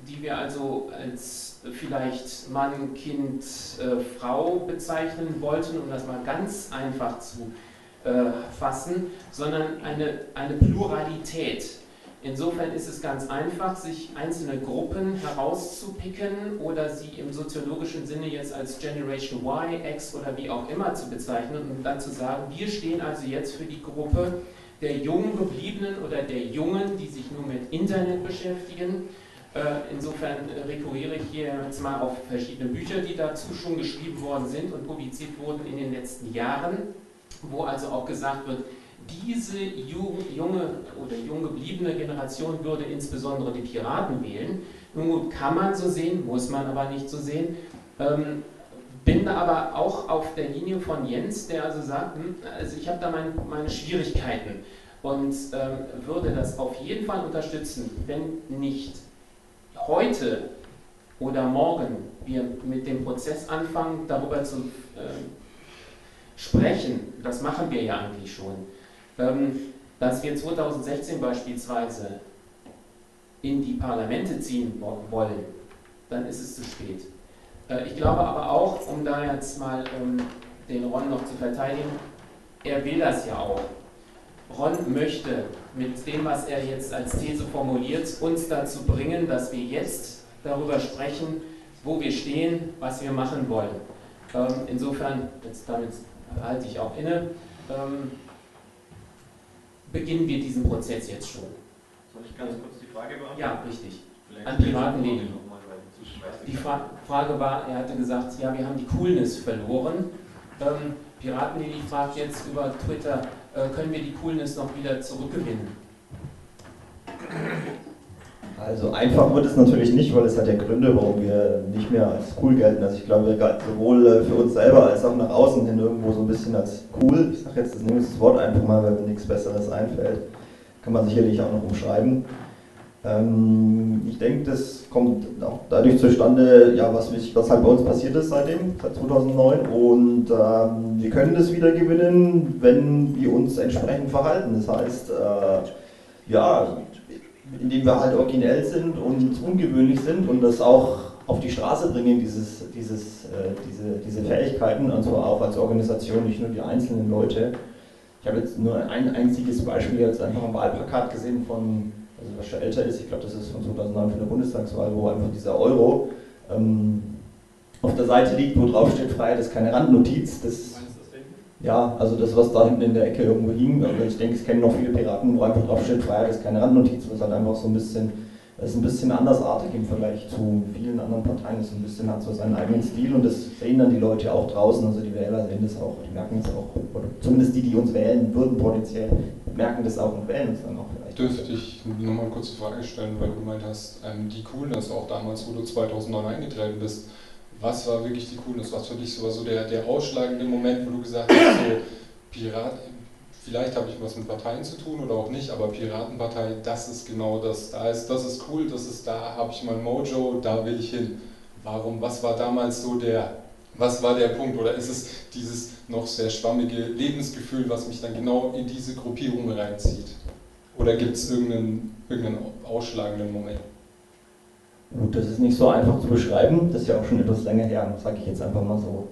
die wir also als vielleicht Mann, Kind, Frau bezeichnen wollten, um das mal ganz einfach zu fassen, sondern eine Pluralität. Insofern ist es ganz einfach, sich einzelne Gruppen herauszupicken oder sie im soziologischen Sinne jetzt als Generation Y, X oder wie auch immer zu bezeichnen und dann zu sagen, wir stehen also jetzt für die Gruppe der jungen Gebliebenen oder der Jungen, die sich nur mit Internet beschäftigen. Insofern rekurriere ich hier jetzt mal auf verschiedene Bücher, die dazu schon geschrieben worden sind und publiziert wurden in den letzten Jahren, wo also auch gesagt wird, diese junge oder jung gebliebene Generation würde insbesondere die Piraten wählen. Nun gut, kann man so sehen, muss man aber nicht so sehen. Bin da aber auch auf der Linie von Jens, der also sagt, also ich habe da meine Schwierigkeiten und würde das auf jeden Fall unterstützen, wenn nicht heute oder morgen wir mit dem Prozess anfangen, darüber zu sprechen, das machen wir ja eigentlich schon, dass wir 2016 beispielsweise in die Parlamente ziehen wollen, dann ist es zu spät. Ich glaube aber auch, um da jetzt mal den Ron noch zu verteidigen, er will das ja auch. Ron möchte mit dem, was er jetzt als These formuliert, uns dazu bringen, dass wir jetzt darüber sprechen, wo wir stehen, was wir machen wollen. Insofern, jetzt damit halte ich auch inne, beginnen wir diesen Prozess jetzt schon. Soll ich ganz kurz die Frage beantworten? Ja, richtig. An Piraten.de. Die Frage war, er hatte gesagt, ja, wir haben die Coolness verloren. Piraten.de fragt jetzt über Twitter, können wir die Coolness noch wieder zurückgewinnen? Also einfach wird es natürlich nicht, weil es hat ja Gründe, warum wir nicht mehr als cool gelten. Also ich glaube, wir gelten sowohl für uns selber als auch nach außen hin irgendwo so ein bisschen als cool. Ich sage jetzt, das nehme ich das Wort einfach mal, weil mir nichts Besseres einfällt. Kann man sicherlich auch noch umschreiben. Ich denke, das kommt auch dadurch zustande, ja, was halt bei uns passiert ist seit 2009. Und wir können das wieder gewinnen, wenn wir uns entsprechend verhalten. Das heißt, ja, indem wir halt originell sind und ungewöhnlich sind und das auch auf die Straße bringen, diese Fähigkeiten, und zwar auch als Organisation, nicht nur die einzelnen Leute. Ich habe jetzt nur ein einziges Beispiel jetzt einfach ein Wahlplakat gesehen von, also was schon älter ist, ich glaube das ist von 2009 von der Bundestagswahl, wo einfach dieser Euro auf der Seite liegt, wo drauf steht, Freiheit ist keine Randnotiz. Ja, also das, was da hinten in der Ecke irgendwo hing, also ich denke, es kennen noch viele Piraten, wo einfach drauf steht, Freiheit ist keine Randnotiz, was halt einfach so ein bisschen, das ist ein bisschen andersartig im Vergleich zu vielen anderen Parteien, das ist ein bisschen, hat so seinen eigenen Stil und das sehen dann die Leute auch draußen, also die Wähler sehen das auch, die merken das auch, oder zumindest die uns wählen würden potenziell, merken das auch und wählen uns dann auch vielleicht. Dürfte ich nochmal eine kurze Frage stellen, weil du gemeint hast, die Coolness auch damals, wo du 2009 eingetreten bist, was war wirklich die Coolness? Was für dich so war so der ausschlagende Moment, wo du gesagt hast, so Pirat, vielleicht habe ich was mit Parteien zu tun oder auch nicht, aber Piratenpartei, das ist genau das, das ist cool, das ist da, habe ich mein Mojo, da will ich hin. Warum, was war damals so was war der Punkt? Oder ist es dieses noch sehr schwammige Lebensgefühl, was mich dann genau in diese Gruppierung reinzieht? Oder gibt es irgendeinen ausschlagenden Moment? Gut, das ist nicht so einfach zu beschreiben, das ist ja auch schon etwas länger her, sage ich jetzt einfach mal so.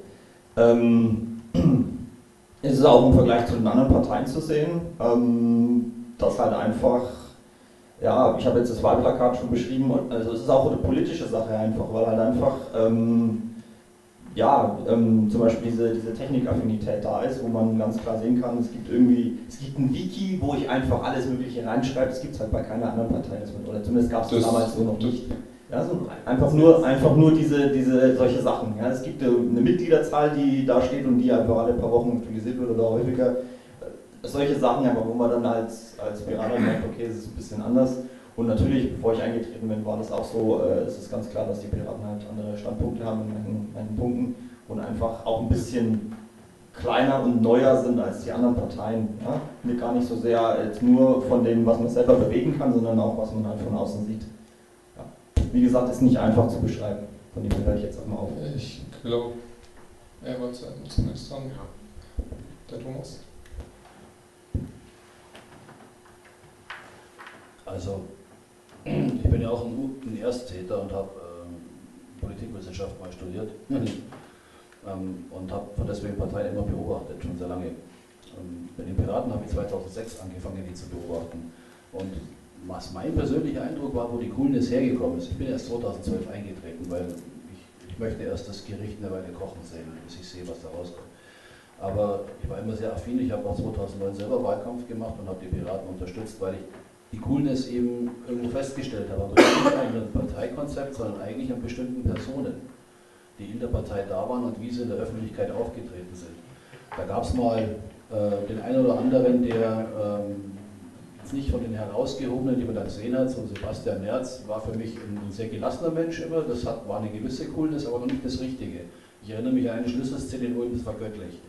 Es ist auch im Vergleich zu den anderen Parteien zu sehen, dass halt einfach, ja, ich habe jetzt das Wahlplakat schon beschrieben, also es ist auch eine politische Sache einfach, weil halt einfach, zum Beispiel diese Technikaffinität da ist, wo man ganz klar sehen kann, es gibt ein Wiki, wo ich einfach alles Mögliche reinschreibe, das gibt es halt bei keiner anderen Partei, oder zumindest gab es das damals so noch nicht. Ja, so einfach nur solche Sachen. Ja, es gibt eine Mitgliederzahl, die da steht und die einfach alle paar Wochen aktualisiert wird oder häufiger. Solche Sachen, aber wo man dann als Pirater merkt, okay, es ist ein bisschen anders. Und natürlich, bevor ich eingetreten bin, war das auch so, es ist ganz klar, dass die Piraten halt andere Standpunkte haben in manchen Punkten und einfach auch ein bisschen kleiner und neuer sind als die anderen Parteien. Ja? Gar nicht so sehr jetzt nur von dem, was man selber bewegen kann, sondern auch, was man halt von außen sieht. Wie gesagt, ist nicht einfach zu beschreiben. Von dem höre ich jetzt auch mal auf. Ich glaube, er war zunächst dran. Der Thomas. Also, Ich bin ja auch ein Ersttäter und habe Politikwissenschaft mal studiert und habe deswegen Parteien immer beobachtet, schon sehr lange. Bei den Piraten habe ich 2006 angefangen, die zu beobachten. Und was mein persönlicher Eindruck war, wo die Coolness hergekommen ist, ich bin erst 2012 eingetreten, weil ich möchte erst das Gericht eine Weile kochen sehen, bis ich sehe, was da rauskommt. Aber ich war immer sehr affin, ich habe auch 2009 selber Wahlkampf gemacht und habe die Piraten unterstützt, weil ich die Coolness eben irgendwo festgestellt habe. Aber nicht an einem Parteikonzept, sondern eigentlich an bestimmten Personen, die in der Partei da waren und wie sie in der Öffentlichkeit aufgetreten sind. Da gab es mal den einen oder anderen, der jetzt nicht von den Herausgehobenen, die man dann gesehen hat, so Sebastian Merz war für mich ein sehr gelassener Mensch immer, das war eine gewisse Coolness, aber noch nicht das Richtige. Ich erinnere mich an eine Schlüsselszene in Ulm, das war göttlich.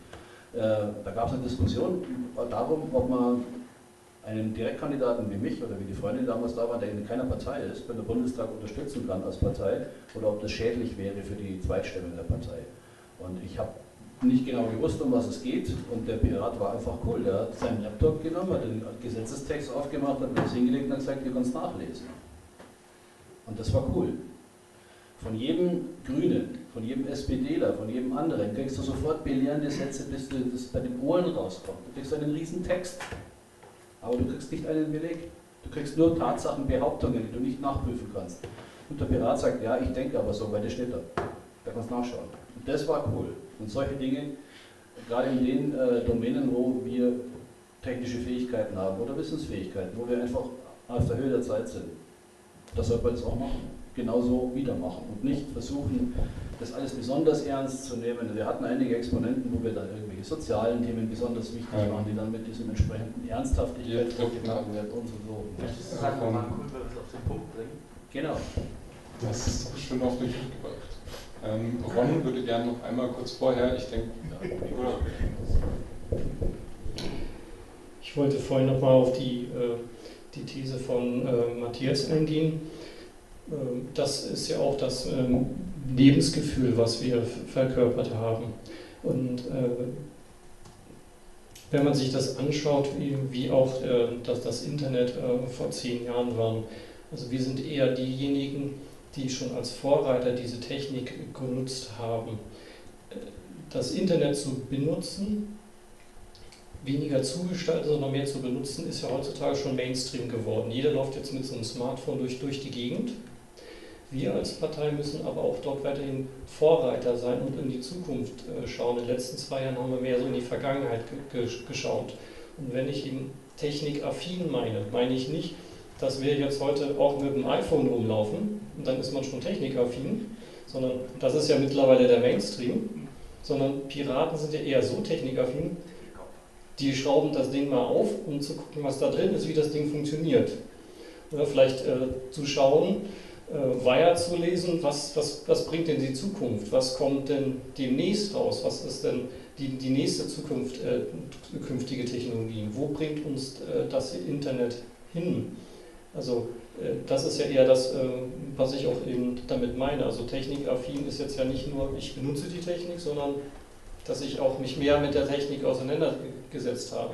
Da gab es eine Diskussion darum, ob man einen Direktkandidaten wie mich oder wie die Freundin damals da war, der in keiner Partei ist, bei der Bundestag unterstützen kann als Partei oder ob das schädlich wäre für die Zweitstimme der Partei. Und ich habe nicht genau gewusst, um was es geht und der Pirat war einfach cool. Der hat seinen Laptop genommen, hat den Gesetzestext aufgemacht, hat mir das hingelegt und hat gesagt, ihr könnt es nachlesen. Und das war cool. Von jedem Grünen, von jedem SPDler, von jedem anderen kriegst du sofort belehrende Sätze, bis das bei den Ohren rauskommt. Du kriegst einen riesen Text, aber du kriegst nicht einen Beleg. Du kriegst nur Tatsachen, Behauptungen, die du nicht nachprüfen kannst. Und der Pirat sagt, ja, ich denke aber so, weil das steht da. Da kannst du nachschauen. Und das war cool. Und solche Dinge, gerade in den Domänen, wo wir technische Fähigkeiten haben oder Wissensfähigkeiten, wo wir einfach auf der Höhe der Zeit sind, das sollte man jetzt auch machen. Genauso wieder machen und nicht versuchen, das alles besonders ernst zu nehmen. Wir hatten einige Exponenten, wo wir dann irgendwelche sozialen Themen besonders wichtig waren, die dann mit diesem entsprechenden Ernsthaftigkeit vorgetragen werden und so. Das ist einfach mal cool, wenn wir es auf den Punkt bringen. Genau. Das ist doch schön auf den Punkt gebracht. Ron würde gerne noch einmal kurz vorher, ich denke, ich wollte vorhin nochmal auf die These von Matthias eingehen. Das ist ja auch das Lebensgefühl, was wir verkörpert haben. Und wenn man sich das anschaut, wie auch das Internet vor 10 Jahren war, also wir sind eher diejenigen, die schon als Vorreiter diese Technik genutzt haben. Das Internet zu benutzen, weniger zu gestalten, sondern mehr zu benutzen, ist ja heutzutage schon Mainstream geworden. Jeder läuft jetzt mit so einem Smartphone durch die Gegend. Wir als Partei müssen aber auch dort weiterhin Vorreiter sein und in die Zukunft schauen. In den letzten 2 Jahren haben wir mehr so in die Vergangenheit geschaut. Und wenn ich eben technikaffin meine ich nicht, dass wir jetzt heute auch mit dem iPhone rumlaufen und dann ist man schon technikaffin, sondern das ist ja mittlerweile der Mainstream, sondern Piraten sind ja eher so technikaffin, die schrauben das Ding mal auf, um zu gucken, was da drin ist, wie das Ding funktioniert. Oder vielleicht zu schauen, weiter zu lesen, was bringt denn die Zukunft, was kommt denn demnächst raus, was ist denn die nächste zukünftige Technologie, wo bringt uns das Internet hin? Also das ist ja eher das, was ich auch eben damit meine. Also technikaffin ist jetzt ja nicht nur, ich benutze die Technik, sondern dass ich auch mich mehr mit der Technik auseinandergesetzt habe.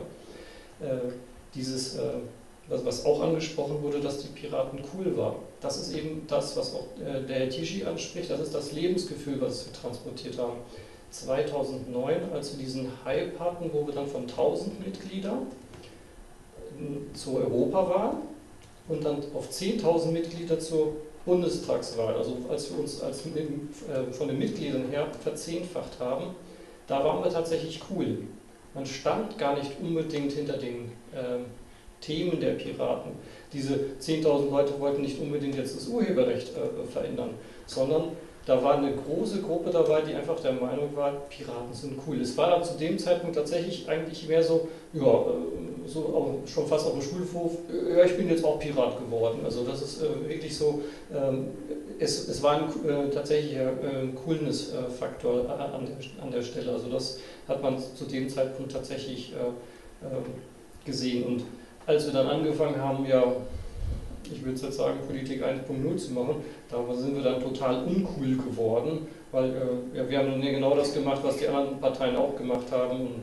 Was auch angesprochen wurde, dass die Piraten cool waren. Das ist eben das, was auch der Herr Tichy anspricht, das ist das Lebensgefühl, was wir transportiert haben. 2009, als wir diesen Hype hatten, wo wir dann von 1000 Mitgliedern zur Europawahl und dann auf 10.000 Mitglieder zur Bundestagswahl, also als wir uns von den Mitgliedern her verzehnfacht haben, da waren wir tatsächlich cool. Man stand gar nicht unbedingt hinter den Themen der Piraten. Diese 10.000 Leute wollten nicht unbedingt jetzt das Urheberrecht verändern, sondern da war eine große Gruppe dabei, die einfach der Meinung war, Piraten sind cool. Es war zu dem Zeitpunkt tatsächlich eigentlich mehr so, ja, so auch schon fast auf dem Schulhof, ja, ich bin jetzt auch Pirat geworden. Also das ist wirklich so, es war ein tatsächlicher Coolness-Faktor an der Stelle. Also das hat man zu dem Zeitpunkt tatsächlich gesehen. Und als wir dann angefangen haben, ja, ich würde jetzt sagen, Politik 1.0 zu machen, da sind wir dann total uncool geworden, weil ja, wir haben dann genau das gemacht, was die anderen Parteien auch gemacht haben und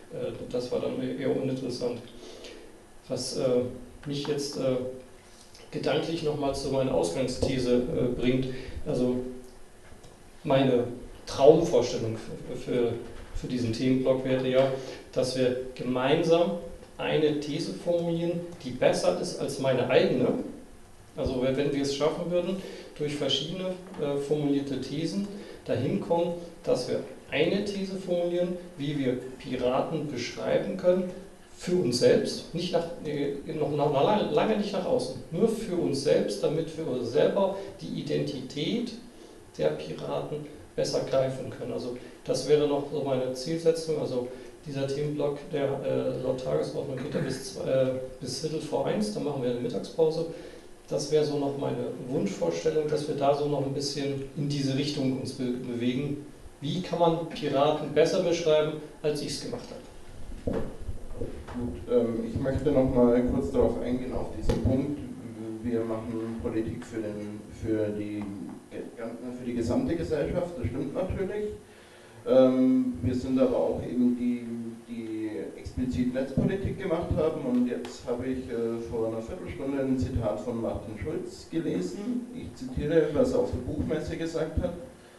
das war dann eher uninteressant. Was mich jetzt gedanklich nochmal zu meiner Ausgangsthese bringt. Also meine Traumvorstellung für diesen Themenblock wäre ja, dass wir gemeinsam eine These formulieren, die besser ist als meine eigene. Also wenn wir es schaffen würden, durch verschiedene formulierte Thesen dahin kommen, dass wir eine These formulieren, wie wir Piraten beschreiben können, für uns selbst, nicht noch lange nicht nach außen, nur für uns selbst, damit wir uns selber die Identität der Piraten besser greifen können. Also das wäre noch so meine Zielsetzung. Also dieser Themenblock, der laut Tagesordnung geht ja bis 1:15, dann machen wir eine Mittagspause. Das wäre so noch meine Wunschvorstellung, dass wir da so noch ein bisschen in diese Richtung uns bewegen. Wie kann man Piraten besser beschreiben, als ich es gemacht habe? Gut, ich möchte noch mal kurz darauf eingehen, auf diesen Punkt. Wir machen Politik für die gesamte Gesellschaft, das stimmt natürlich. Wir sind aber auch eben die explizit Netzpolitik gemacht haben, und jetzt habe ich vor einer Viertelstunde ein Zitat von Martin Schulz gelesen. Ich zitiere, was er auf der Buchmesse gesagt hat.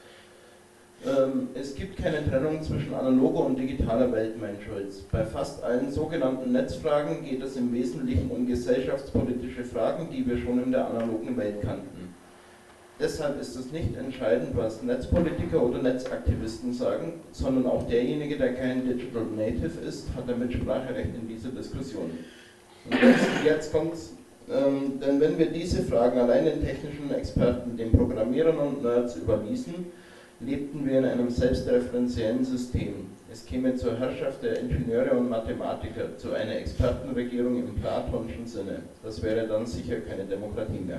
Es gibt keine Trennung zwischen analoger und digitaler Welt, meint Schulz. Bei fast allen sogenannten Netzfragen geht es im Wesentlichen um gesellschaftspolitische Fragen, die wir schon in der analogen Welt kannten. Deshalb ist es nicht entscheidend, was Netzpolitiker oder Netzaktivisten sagen, sondern auch derjenige, der kein Digital Native ist, hat ein Mitspracherecht in dieser Diskussion. Und jetzt kommt's, denn wenn wir diese Fragen allein den technischen Experten, den Programmierern und Nerds überließen, lebten wir in einem selbstreferenziellen System. Es käme zur Herrschaft der Ingenieure und Mathematiker, zu einer Expertenregierung im platonischen Sinne. Das wäre dann sicher keine Demokratie mehr.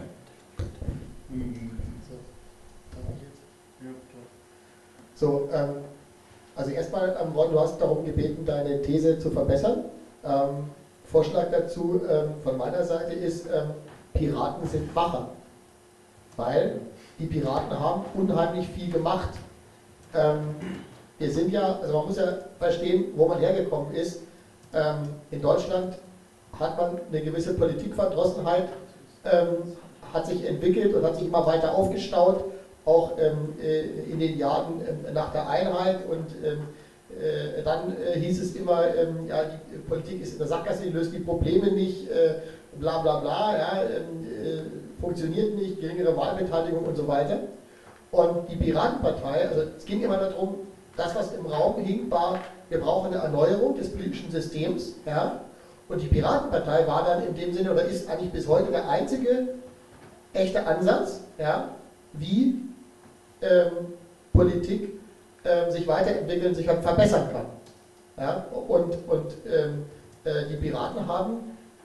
So, also erstmal, Ron, du hast darum gebeten, deine These zu verbessern. Vorschlag dazu von meiner Seite ist, Piraten sind Macher, weil die Piraten haben unheimlich viel gemacht. Wir sind ja, also man muss ja verstehen, wo man hergekommen ist. In Deutschland hat man eine gewisse Politikverdrossenheit, hat sich entwickelt und hat sich immer weiter aufgestaut, auch in den Jahren nach der Einheit, und dann hieß es immer, ja, die Politik ist in der Sackgasse, die löst die Probleme nicht, bla bla bla, ja, funktioniert nicht, geringere Wahlbeteiligung und so weiter. Und die Piratenpartei, also es ging immer darum, das, was im Raum hing, war, wir brauchen eine Erneuerung des politischen Systems, ja, und die Piratenpartei war dann in dem Sinne, oder ist eigentlich bis heute der einzige echte Ansatz, ja, wie Politik sich weiterentwickeln, sich verbessern kann. Ja? Und die Piraten haben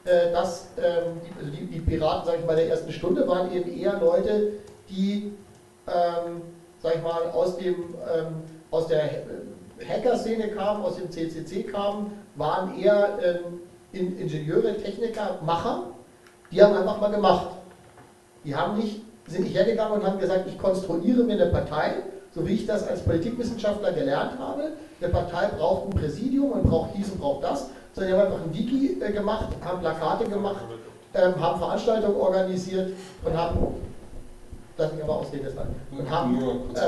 die Piraten, sage ich mal, der ersten Stunde waren eben eher Leute, die, sage ich mal, aus der Hacker-Szene kamen, aus dem CCC kamen, waren eher Ingenieure, Techniker, Macher, die haben einfach mal gemacht. Die sind nicht hergegangen und haben gesagt, ich konstruiere mir eine Partei, so wie ich das als Politikwissenschaftler gelernt habe. Eine Partei braucht ein Präsidium und braucht dies und braucht das, sondern die haben einfach ein Wiki gemacht, haben Plakate gemacht, haben Veranstaltungen organisiert und haben, lass mich aber ausreden, und haben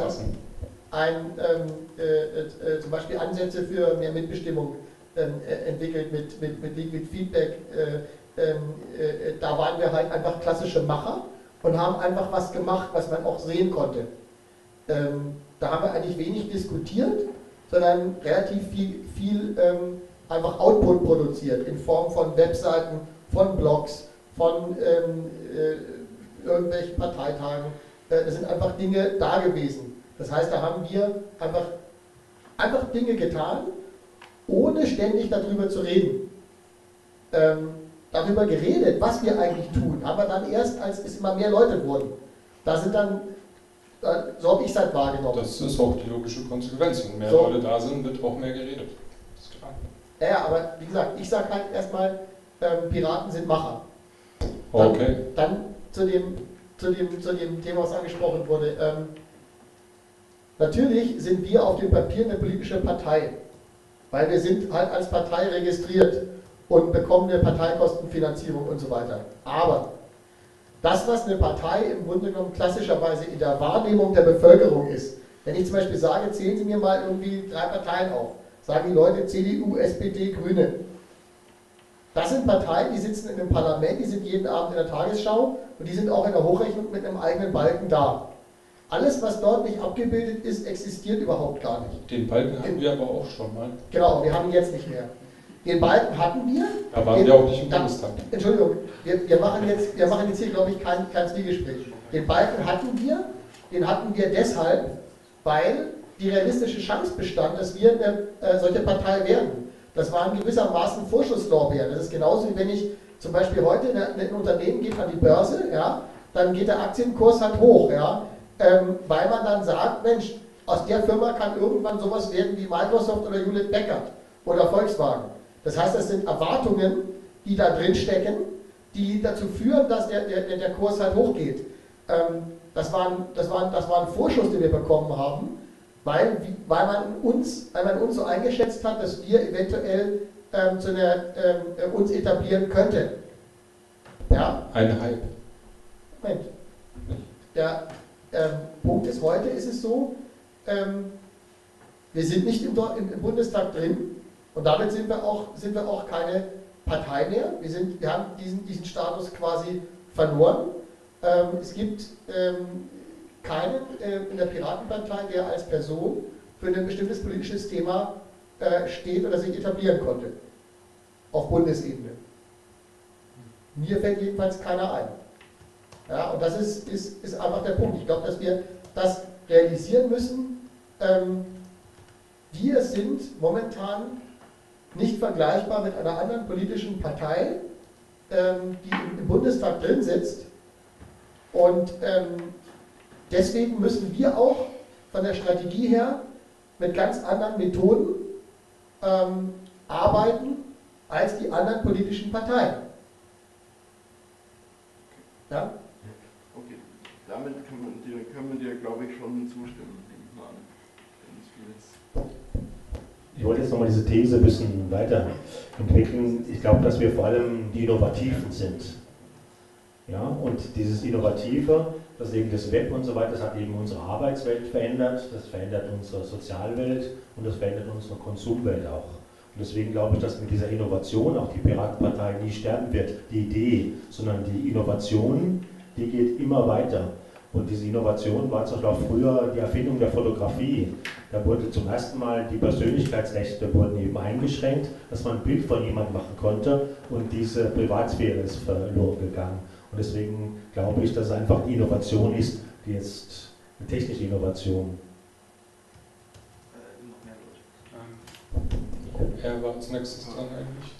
zum Beispiel Ansätze für mehr Mitbestimmung entwickelt mit Liquid Feedback. Da waren wir halt einfach klassische Macher und haben einfach was gemacht, was man auch sehen konnte. Da haben wir eigentlich wenig diskutiert, sondern relativ viel einfach Output produziert in Form von Webseiten, von Blogs, von irgendwelchen Parteitagen. Es sind einfach Dinge da gewesen. Das heißt, da haben wir einfach Dinge getan, ohne ständig darüber zu reden. Darüber geredet, was wir eigentlich tun, haben wir dann erst, als es immer mehr Leute wurden. Da sind dann, so habe ich es halt wahrgenommen. Das ist auch die logische Konsequenz. Wenn mehr Leute da sind, wird auch mehr geredet. Das ist klar. Ja, aber wie gesagt, ich sage halt erstmal, Piraten sind Macher. Dann zu dem Thema, was angesprochen wurde. Natürlich sind wir auf dem Papier eine politische Partei, weil wir sind halt als Partei registriert und bekommen eine Parteikostenfinanzierung und so weiter. Aber das, was eine Partei im Grunde genommen klassischerweise in der Wahrnehmung der Bevölkerung ist. Wenn ich zum Beispiel sage, zählen Sie mir mal irgendwie 3 Parteien auf, sagen die Leute CDU, SPD, Grüne. Das sind Parteien, die sitzen in einem Parlament, die sind jeden Abend in der Tagesschau und die sind auch in der Hochrechnung mit einem eigenen Balken da. Alles, was dort nicht abgebildet ist, existiert überhaupt gar nicht. Den Balken hatten wir aber auch schon mal. Genau, wir haben ihn jetzt nicht mehr. Den Balken hatten wir. Da waren wir auch nicht im Bundestag. Entschuldigung, wir machen jetzt hier, glaube ich, kein Zwiegespräch. Den Balken hatten wir. Den hatten wir deshalb, weil die realistische Chance bestand, dass wir eine solche Partei werden. Das waren gewissermaßen Vorschusslorbeeren. Das ist genauso, wie wenn ich zum Beispiel heute in ein Unternehmen geht an die Börse, ja, dann geht der Aktienkurs halt hoch, ja, weil man dann sagt, Mensch, aus der Firma kann irgendwann sowas werden wie Microsoft oder Hewlett Packard oder Volkswagen. Das heißt, das sind Erwartungen, die da drin stecken, die dazu führen, dass der Kurs halt hochgeht. Das war ein Vorschuss, den wir bekommen haben, weil man uns so eingeschätzt hat, dass wir eventuell uns etablieren könnten. Ja? Ein Hype. Moment. Der Punkt ist, heute ist es so, wir sind nicht im Bundestag drin und damit sind wir auch keine Partei mehr. Wir haben diesen Status quasi verloren. Es gibt keinen in der Piratenpartei, der als Person für ein bestimmtes politisches Thema steht oder sich etablieren konnte. Auf Bundesebene. Mir fällt jedenfalls keiner ein. Ja, und das ist einfach der Punkt. Ich glaube, dass wir das realisieren müssen. Wir sind momentan nicht vergleichbar mit einer anderen politischen Partei, die im Bundestag drin sitzt. Und deswegen müssen wir auch von der Strategie her mit ganz anderen Methoden arbeiten als die anderen politischen Parteien. Ja? Okay, damit können wir dir, glaube ich, schon zustimmen. Ich wollte jetzt nochmal diese These ein bisschen weiterentwickeln. Ich glaube, dass wir vor allem die Innovativen sind. Ja, und dieses Innovative, das eben das Web und so weiter, das hat eben unsere Arbeitswelt verändert, das verändert unsere Sozialwelt und das verändert unsere Konsumwelt auch. Und deswegen glaube ich, dass mit dieser Innovation auch die Piratenpartei nie sterben wird, die Idee, sondern die Innovation, die geht immer weiter. Und diese Innovation war zum Beispiel auch früher die Erfindung der Fotografie. Da wurde zum ersten Mal die Persönlichkeitsrechte wurden eben eingeschränkt, dass man ein Bild von jemandem machen konnte und diese Privatsphäre ist verloren gegangen. Und deswegen glaube ich, dass es einfach die Innovation ist, die jetzt eine technische Innovation. Er war als nächstes dran eigentlich.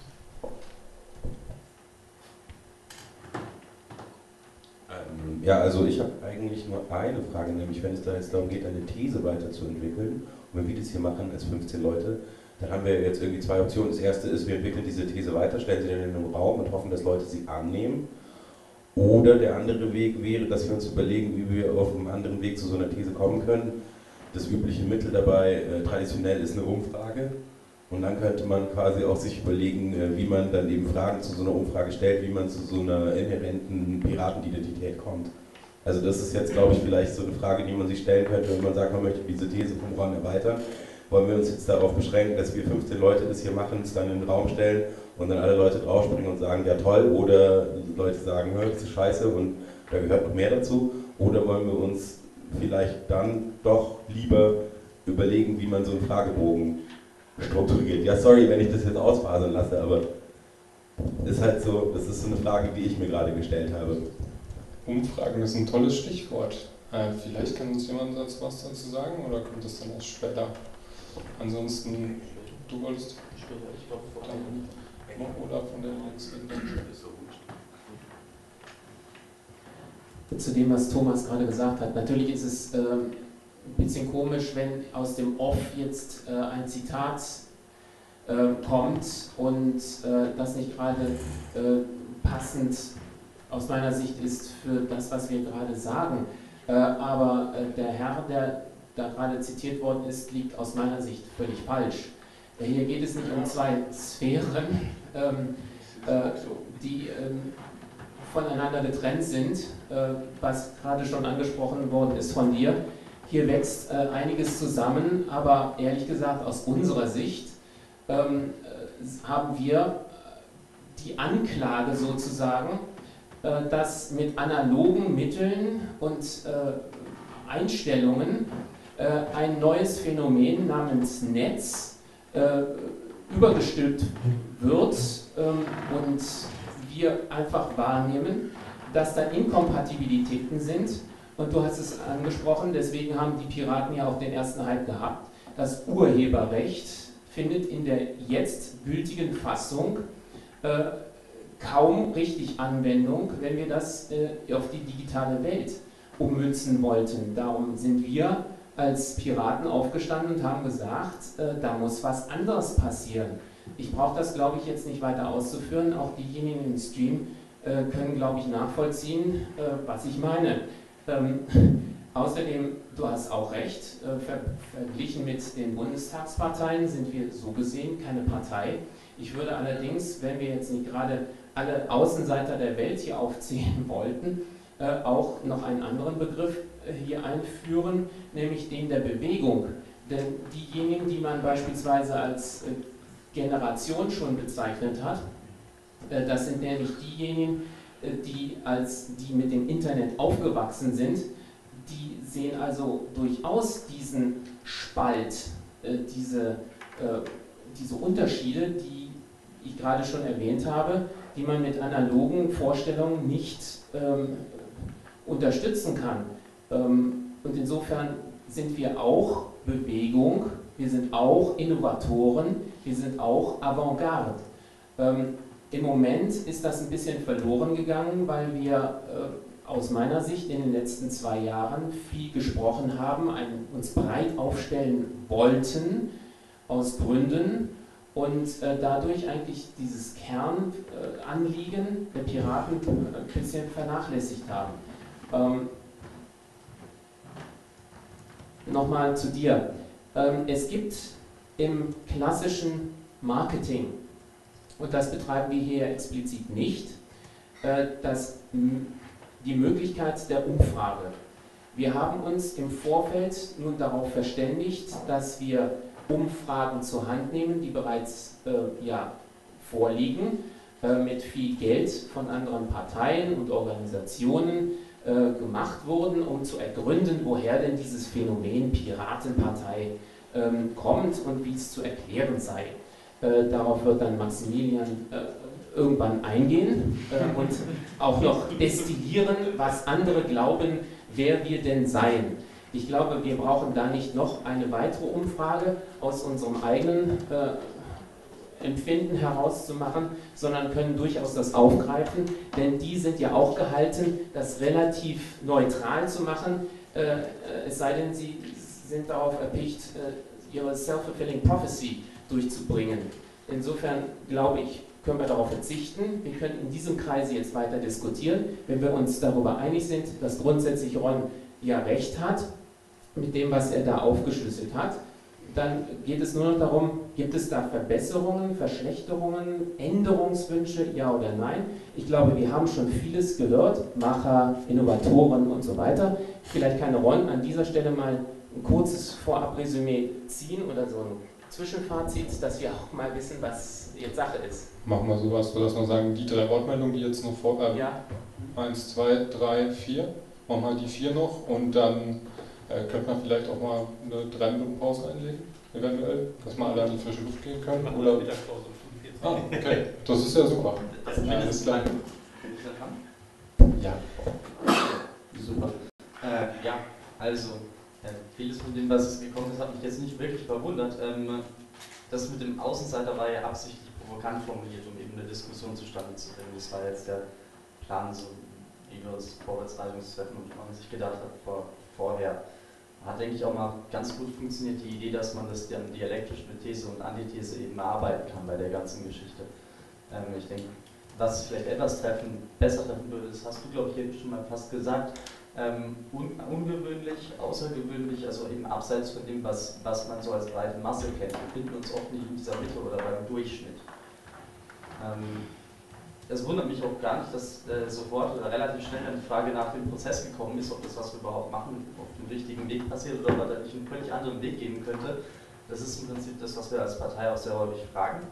Ja, also ich habe eigentlich nur eine Frage, nämlich wenn es da jetzt darum geht, eine These weiterzuentwickeln, und wenn wir das hier machen als 15 Leute, dann haben wir jetzt irgendwie 2 Optionen. Das erste ist, wir entwickeln diese These weiter, stellen sie dann in den Raum und hoffen, dass Leute sie annehmen. Oder der andere Weg wäre, dass wir uns überlegen, wie wir auf einem anderen Weg zu so einer These kommen können. Das übliche Mittel dabei traditionell ist eine Umfrage. Und dann könnte man quasi auch sich überlegen, wie man dann eben Fragen zu so einer Umfrage stellt, wie man zu so einer inhärenten Piratenidentität kommt. Also das ist jetzt, glaube ich, vielleicht so eine Frage, die man sich stellen könnte, wenn man sagt, man möchte diese These vom Ron erweitern. Wollen wir uns jetzt darauf beschränken, dass wir 15 Leute das hier machen, es dann in den Raum stellen und dann alle Leute draufspringen und sagen, ja toll, oder Leute sagen, das ist scheiße und da gehört noch mehr dazu. Oder wollen wir uns vielleicht dann doch lieber überlegen, wie man so einen Fragebogen strukturiert. Ja, sorry, wenn ich das jetzt ausfasern lasse, aber ist halt so, das ist so eine Frage, die ich mir gerade gestellt habe. Umfragen ist ein tolles Stichwort. Vielleicht kann uns jemand was dazu sagen oder kommt das dann erst später? Ansonsten, du wolltest oder von der nächsten. Zu dem, was Thomas gerade gesagt hat. Natürlich ist es ein bisschen komisch, wenn aus dem Off jetzt ein Zitat kommt und das nicht gerade passend aus meiner Sicht ist für das, was wir gerade sagen. Aber der Herr, der da gerade zitiert worden ist, liegt aus meiner Sicht völlig falsch. Hier geht es nicht um 2 Sphären, die voneinander getrennt sind, was gerade schon angesprochen worden ist von dir. Hier wächst einiges zusammen, aber ehrlich gesagt aus unserer Sicht haben wir die Anklage sozusagen, dass mit analogen Mitteln und Einstellungen ein neues Phänomen namens Netz übergestülpt wird und wir einfach wahrnehmen, dass da Inkompatibilitäten sind. Und du hast es angesprochen, deswegen haben die Piraten ja auch den ersten Halt gehabt. Das Urheberrecht findet in der jetzt gültigen Fassung kaum richtig Anwendung, wenn wir das auf die digitale Welt ummünzen wollten. Darum sind wir als Piraten aufgestanden und haben gesagt, da muss was anderes passieren. Ich brauche das, glaube ich, jetzt nicht weiter auszuführen. Auch diejenigen im Stream können, glaube ich, nachvollziehen, was ich meine. Außerdem, du hast auch recht, verglichen mit den Bundestagsparteien sind wir so gesehen keine Partei. Ich würde allerdings, wenn wir jetzt nicht gerade alle Außenseiter der Welt hier aufzählen wollten, auch noch einen anderen Begriff hier einführen, nämlich den der Bewegung. Denn diejenigen, die man beispielsweise als Generation schon bezeichnet hat, das sind nämlich diejenigen, die mit dem Internet aufgewachsen sind, die sehen also durchaus diesen Spalt, diese Unterschiede, die ich gerade schon erwähnt habe, die man mit analogen Vorstellungen nicht unterstützen kann. Und insofern sind wir auch Bewegung, wir sind auch Innovatoren, wir sind auch Avantgarde. Im Moment ist das ein bisschen verloren gegangen, weil wir aus meiner Sicht in den letzten 2 Jahren viel gesprochen haben, uns breit aufstellen wollten, aus Gründen, und dadurch eigentlich dieses Kernanliegen der Piraten ein bisschen vernachlässigt haben. Nochmal zu dir. Es gibt im klassischen Marketing, und das betreiben wir hier explizit nicht, die Möglichkeit der Umfrage. Wir haben uns im Vorfeld nun darauf verständigt, dass wir Umfragen zur Hand nehmen, die bereits vorliegen, mit viel Geld von anderen Parteien und Organisationen gemacht wurden, um zu ergründen, woher denn dieses Phänomen Piratenpartei kommt und wie es zu erklären sei. Darauf wird dann Maximilian irgendwann eingehen und auch noch destillieren, was andere glauben, wer wir denn seien. Ich glaube, wir brauchen da nicht noch eine weitere Umfrage aus unserem eigenen Empfinden herauszumachen, sondern können durchaus das aufgreifen, denn die sind ja auch gehalten, das relativ neutral zu machen, es sei denn, sie sind darauf erpicht, ihre self-fulfilling prophecy durchzubringen. Insofern glaube ich, können wir darauf verzichten. Wir können in diesem Kreise jetzt weiter diskutieren. Wenn wir uns darüber einig sind, dass grundsätzlich Ron ja recht hat mit dem, was er da aufgeschlüsselt hat, dann geht es nur noch darum, gibt es da Verbesserungen, Verschlechterungen, Änderungswünsche, ja oder nein? Ich glaube, wir haben schon vieles gehört, Macher, Innovatoren und so weiter. Vielleicht kann Ron an dieser Stelle mal ein kurzes Vorabresümee ziehen oder so ein Zwischenfazit, dass wir auch mal wissen, was jetzt Sache ist. Machen wir sowas, sodass wir sagen, die 3 Wortmeldungen, die jetzt noch vor... 1, 2, 3, 4. Machen wir die 4 noch und dann könnte man vielleicht auch mal eine 3 Minuten Pause einlegen, eventuell, dass wir alle an die frische Luft gehen können. Oder Mittagspause um 45. Okay, das ist ja super. Alles klar. Ja. Super. Also vieles von dem, was gekommen ist, hat mich jetzt nicht wirklich verwundert. Das mit dem Außenseiter war ja absichtlich provokant formuliert, um eben eine Diskussion zustande zu bringen. Das war jetzt der Plan, so wie wir uns Vorwärtsreitungstreffen und man sich gedacht hat vorher. Hat, denke ich, auch mal ganz gut funktioniert, die Idee, dass man das dann dialektisch mit These und Antithese eben erarbeiten kann bei der ganzen Geschichte. Ich denke, was vielleicht etwas besser treffen würde, das hast du, glaube ich, eben schon mal fast gesagt, ungewöhnlich, außergewöhnlich, also eben abseits von dem, was man so als breite Masse kennt. Wir finden uns oft nicht in dieser Mitte oder beim Durchschnitt. es wundert mich auch gar nicht, dass sofort oder relativ schnell dann die Frage nach dem Prozess gekommen ist, ob das, was wir überhaupt machen, auf dem richtigen Weg passiert oder ob er da nicht einen völlig anderen Weg gehen könnte. Das ist im Prinzip das, was wir als Partei auch sehr häufig fragen.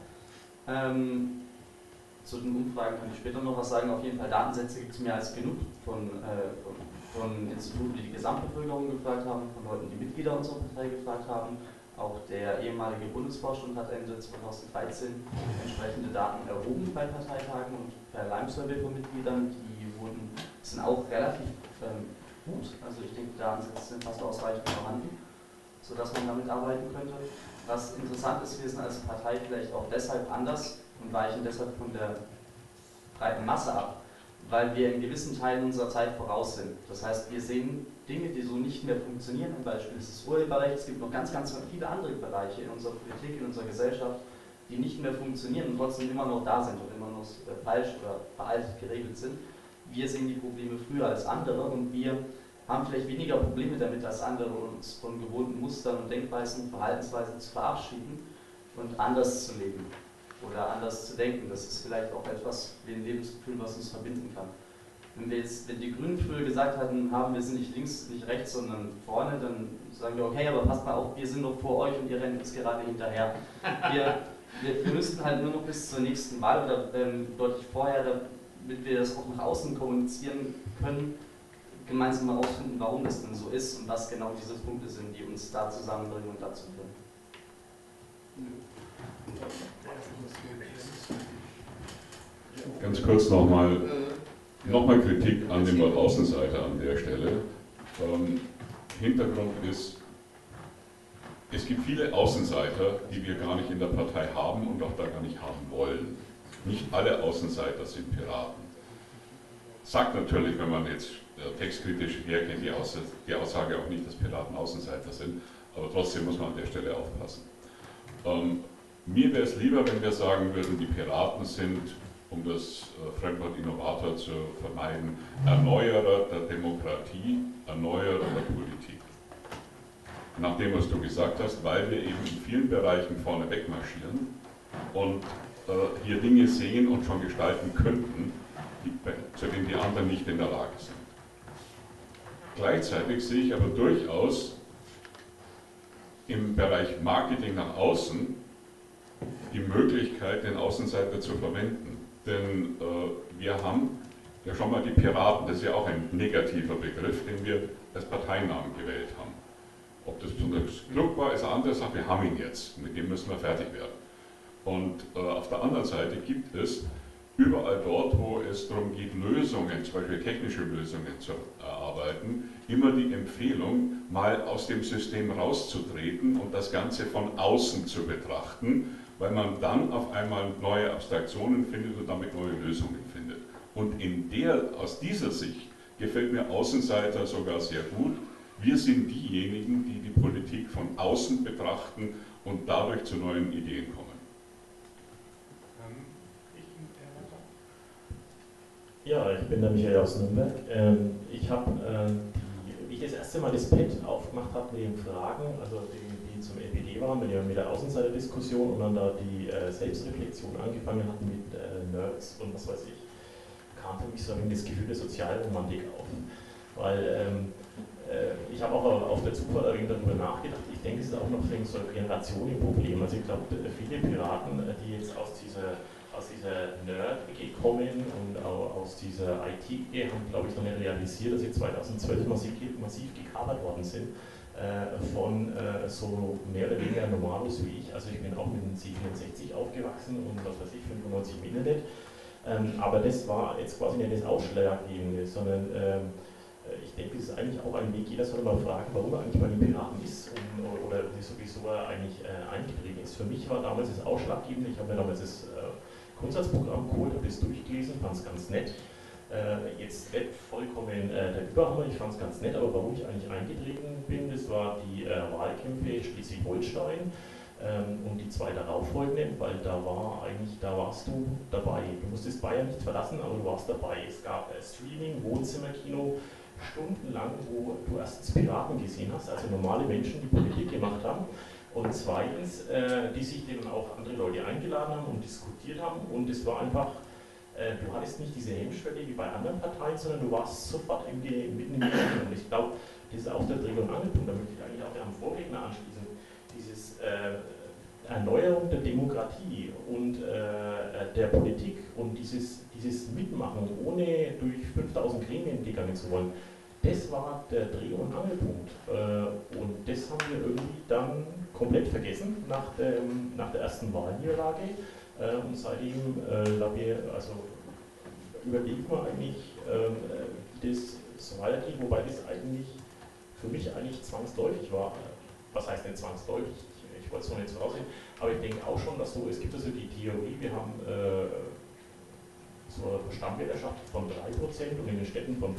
Zu den Umfragen kann ich später noch was sagen. Auf jeden Fall Datensätze gibt es mehr als genug von Instituten, die die Gesamtbevölkerung gefragt haben, von Leuten, die Mitglieder unserer Partei gefragt haben. Auch der ehemalige Bundesvorstand hat Ende 2013 entsprechende Daten erhoben bei Parteitagen und per Lime-Survey von Mitgliedern. Die sind auch relativ gut. Also ich denke, die Datensätze sind fast ausreichend vorhanden, sodass man damit arbeiten könnte. Was interessant ist, wir sind als Partei vielleicht auch deshalb anders und weichen deshalb von der breiten Masse ab, weil wir in gewissen Teilen unserer Zeit voraus sind. Das heißt, wir sehen Dinge, die so nicht mehr funktionieren. Ein Beispiel ist das Urheberrecht. Es gibt noch ganz viele andere Bereiche in unserer Politik, in unserer Gesellschaft, die nicht mehr funktionieren und trotzdem immer noch da sind und immer noch falsch oder veraltet geregelt sind. Wir sehen die Probleme früher als andere und wir haben vielleicht weniger Probleme damit als andere, uns von gewohnten Mustern und Denkweisen, Verhaltensweisen zu verabschieden und anders zu leben oder anders zu denken. Das ist vielleicht auch etwas wie ein Lebensgefühl, was uns verbinden kann. Wenn die Grünen früher gesagt hatten, wir sind nicht links, nicht rechts, sondern vorne, dann sagen wir, okay, aber passt mal auf, wir sind noch vor euch und ihr rennt uns gerade hinterher. Wir müssten halt nur noch bis zur nächsten Wahl oder deutlich vorher, damit wir das auch nach außen kommunizieren können, gemeinsam mal rausfinden, warum das denn so ist und was genau diese Punkte sind, die uns da zusammenbringen und dazu führen. Ganz kurz nochmal Kritik an dem Wort Außenseiter an der Stelle. Hintergrund ist, es gibt viele Außenseiter, die wir gar nicht in der Partei haben und auch da gar nicht haben wollen. Nicht alle Außenseiter sind Piraten. Sagt natürlich, wenn man jetzt textkritisch hergeht, die Aussage auch nicht, dass Piraten Außenseiter sind, aber trotzdem muss man an der Stelle aufpassen. Mir wäre es lieber, wenn wir sagen würden, die Piraten sind, um das Fremdwort Innovator zu vermeiden, Erneuerer der Demokratie, Erneuerer der Politik. Nach dem, was du gesagt hast, weil wir eben in vielen Bereichen vorne wegmarschieren und hier Dinge sehen und schon gestalten könnten, zu denen die anderen nicht in der Lage sind. Gleichzeitig sehe ich aber durchaus im Bereich Marketing nach außen die Möglichkeit, den Außenseiter zu verwenden. Denn wir haben ja schon mal die Piraten, das ist ja auch ein negativer Begriff, den wir als Parteinamen gewählt haben. Ob das besonders klug war, ist eine andere Sache, wir haben ihn jetzt, mit dem müssen wir fertig werden. Und auf der anderen Seite gibt es überall dort, wo es darum geht, Lösungen, zum Beispiel technische Lösungen zu erarbeiten, immer die Empfehlung, mal aus dem System rauszutreten und das Ganze von außen zu betrachten, weil man dann auf einmal neue Abstraktionen findet und damit neue Lösungen findet. Und aus dieser Sicht gefällt mir Außenseiter sogar sehr gut. Wir sind diejenigen, die die Politik von außen betrachten und dadurch zu neuen Ideen kommen. Ja, ich bin der Michael aus Nürnberg. Ich habe, wie ich das erste Mal das Pad aufgemacht habe mit den Fragen, also die zum LPD waren, mit der Außenseiter-Diskussion und dann da die Selbstreflexion angefangen hatten mit Nerds und was weiß ich, kam für mich so ein das Gefühl der Sozialromantik auf. Weil ich habe auch auf der Zufall ein wenig darüber nachgedacht. Ich denke, es ist auch noch so ein Generationenproblem. Also ich glaube, viele Piraten, die jetzt aus dieser Nerd-Ecke kommen und auch aus dieser IT-Ecke, haben, glaube ich, noch nicht realisiert, dass sie 2012 massiv gekapert worden sind von so mehr oder weniger Normalos wie ich. Also ich bin auch mit dem C64 aufgewachsen und was weiß ich, 95 im Internet. Aber das war jetzt quasi nicht das Ausschlaggebende, sondern ich denke, es ist eigentlich auch ein Weg, jeder soll mal fragen, warum er eigentlich bei den Piraten ist oder sowieso eigentlich eingetreten ist. Für mich war damals das Ausschlaggebende, ich habe mir damals das Grundsatzprogramm geholt, habe das durchgelesen, fand es ganz nett. Jetzt nicht vollkommen der Überhammer, ich fand es ganz nett, aber warum ich eigentlich eingetreten bin, das war die Wahlkämpfe Schleswig-Holstein und die zwei darauffolgenden, weil da warst du dabei. Du musstest Bayern nicht verlassen, aber du warst dabei. Es gab Streaming, Wohnzimmerkino, stundenlang, wo du erstens Piraten gesehen hast, also normale Menschen, die Politik gemacht haben, und zweitens, die sich dann auch andere Leute eingeladen haben und diskutiert haben, und es war einfach du hattest nicht diese Hemmschwelle wie bei anderen Parteien, sondern du warst sofort mitten im Leben. Und ich glaube, das ist auch der Dreh- und Angelpunkt, da möchte ich eigentlich auch am Vorredner anschließen, dieses Erneuerung der Demokratie und der Politik und dieses Mitmachen, ohne durch 5000 Gremien gegangen zu wollen, das war der Dreh- und Angelpunkt. Und das haben wir irgendwie dann komplett vergessen nach der ersten Wahlniederlage. Und seitdem überlegt man eigentlich, wie das so weitergeht, wobei das eigentlich für mich eigentlich zwangsläufig war. Was heißt denn zwangsläufig? Ich wollte es noch nicht so aussehen, aber ich denke auch schon, dass es gibt also die Theorie, wir haben so eine Stammwählerschaft von 3% und in den Städten von 5%.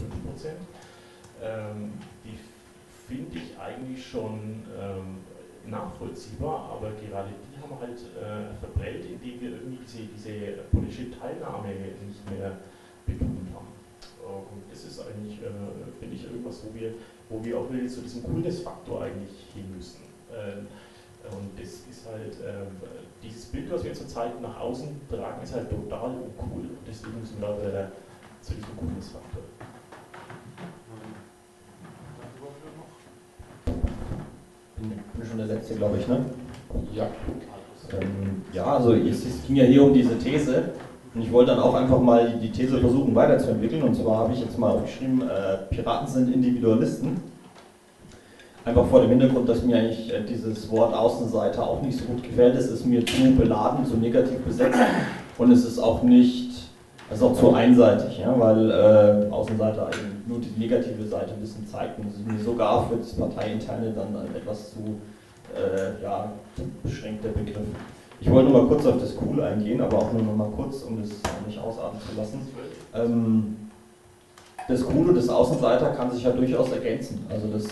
Die finde ich eigentlich schon nachvollziehbar, aber gerade die haben halt verprellt, indem wir irgendwie diese politische Teilnahme nicht mehr betont haben. Und das ist eigentlich, finde ich, irgendwas, wo wir auch wieder zu diesem Coolness-Faktor eigentlich hin müssen. Und das ist halt, dieses Bild, was wir zurzeit nach außen tragen, ist halt total uncool. Und deswegen müssen wir da zu diesem Coolness-Faktor. Ich bin schon der Letzte, glaube ich, ne? Ja. Ja, also es ging ja hier um diese These. Und ich wollte dann auch einfach mal die These versuchen weiterzuentwickeln. Und zwar habe ich jetzt mal aufgeschrieben, Piraten sind Individualisten. Einfach vor dem Hintergrund, dass mir eigentlich dieses Wort Außenseiter auch nicht so gut gefällt. Es ist mir zu beladen, zu negativ besetzt. Und es ist auch auch zu einseitig, ja, weil Außenseiter eben nur die negative Seite ein bisschen zeigt. Und es ist mir sogar für das Parteiinterne dann etwas zu beschränkter Begriff. Ich wollte nur mal kurz auf das Cool eingehen, aber auch nur noch mal kurz, um das nicht ausatmen zu lassen. Das Cool und das Außenseiter kann sich ja durchaus ergänzen. Also das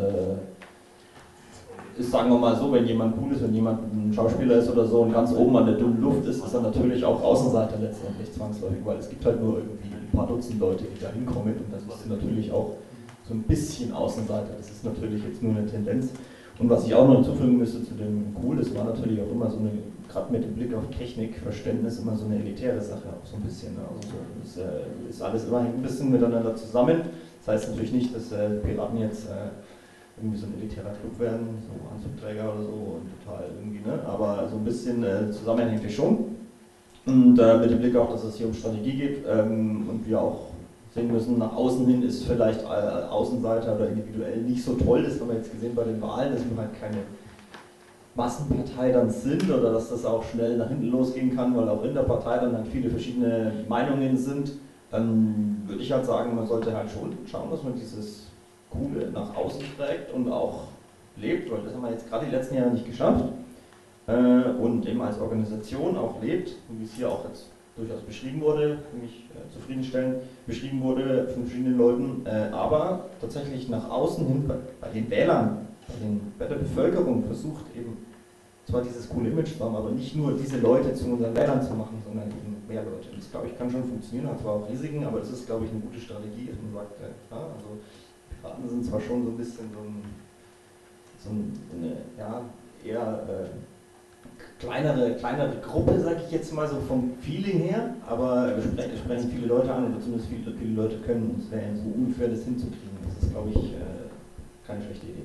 ist, sagen wir mal so, wenn jemand cool ist, wenn jemand ein Schauspieler ist oder so und ganz oben an der dünnen Luft ist, ist er natürlich auch Außenseiter letztendlich zwangsläufig, weil es gibt halt nur irgendwie ein paar Dutzend Leute, die da hinkommen und das ist natürlich auch so ein bisschen Außenseiter. Das ist natürlich jetzt nur eine Tendenz. Und was ich auch noch hinzufügen müsste zu dem Cool, das war natürlich auch immer so eine, gerade mit dem Blick auf Technikverständnis, immer so eine elitäre Sache, auch so ein bisschen. Also das ist alles immer ein bisschen miteinander zusammen. Das heißt natürlich nicht, dass Piraten jetzt irgendwie so ein elitärer Club werden, so Anzugträger oder so und total irgendwie, ne? Aber so ein bisschen zusammenhängt es schon. Und mit dem Blick auch, dass es hier um Strategie geht und wir auch sehen müssen, nach außen hin ist vielleicht Außenseiter oder individuell nicht so toll. Das haben wir jetzt gesehen bei den Wahlen, dass wir halt keine Massenpartei dann sind oder dass das auch schnell nach hinten losgehen kann, weil auch in der Partei dann halt viele verschiedene Meinungen sind. Dann würde ich halt sagen, man sollte halt schon schauen, dass man dieses Coole nach außen trägt und auch lebt, weil das haben wir jetzt gerade die letzten Jahre nicht geschafft. Und eben als Organisation auch lebt, wie es hier auch jetzt durchaus beschrieben wurde, für mich zufriedenstellend beschrieben wurde von verschiedenen Leuten, aber tatsächlich nach außen hin bei den Wählern, bei der Bevölkerung versucht eben zwar dieses coole Image zu haben, aber nicht nur diese Leute zu unseren Wählern zu machen, sondern eben mehr Leute. Und das, glaube ich, kann schon funktionieren, hat zwar auch Risiken, aber das ist, glaube ich, eine gute Strategie, dass man sagt, also Piraten sind zwar schon so ein bisschen so eine eher kleinere Gruppe, sage ich jetzt mal so vom Feeling her, aber wir sprechen viele Leute an oder zumindest viele Leute können uns wählen, so ungefähr das hinzukriegen. Das ist, glaube ich, keine schlechte Idee.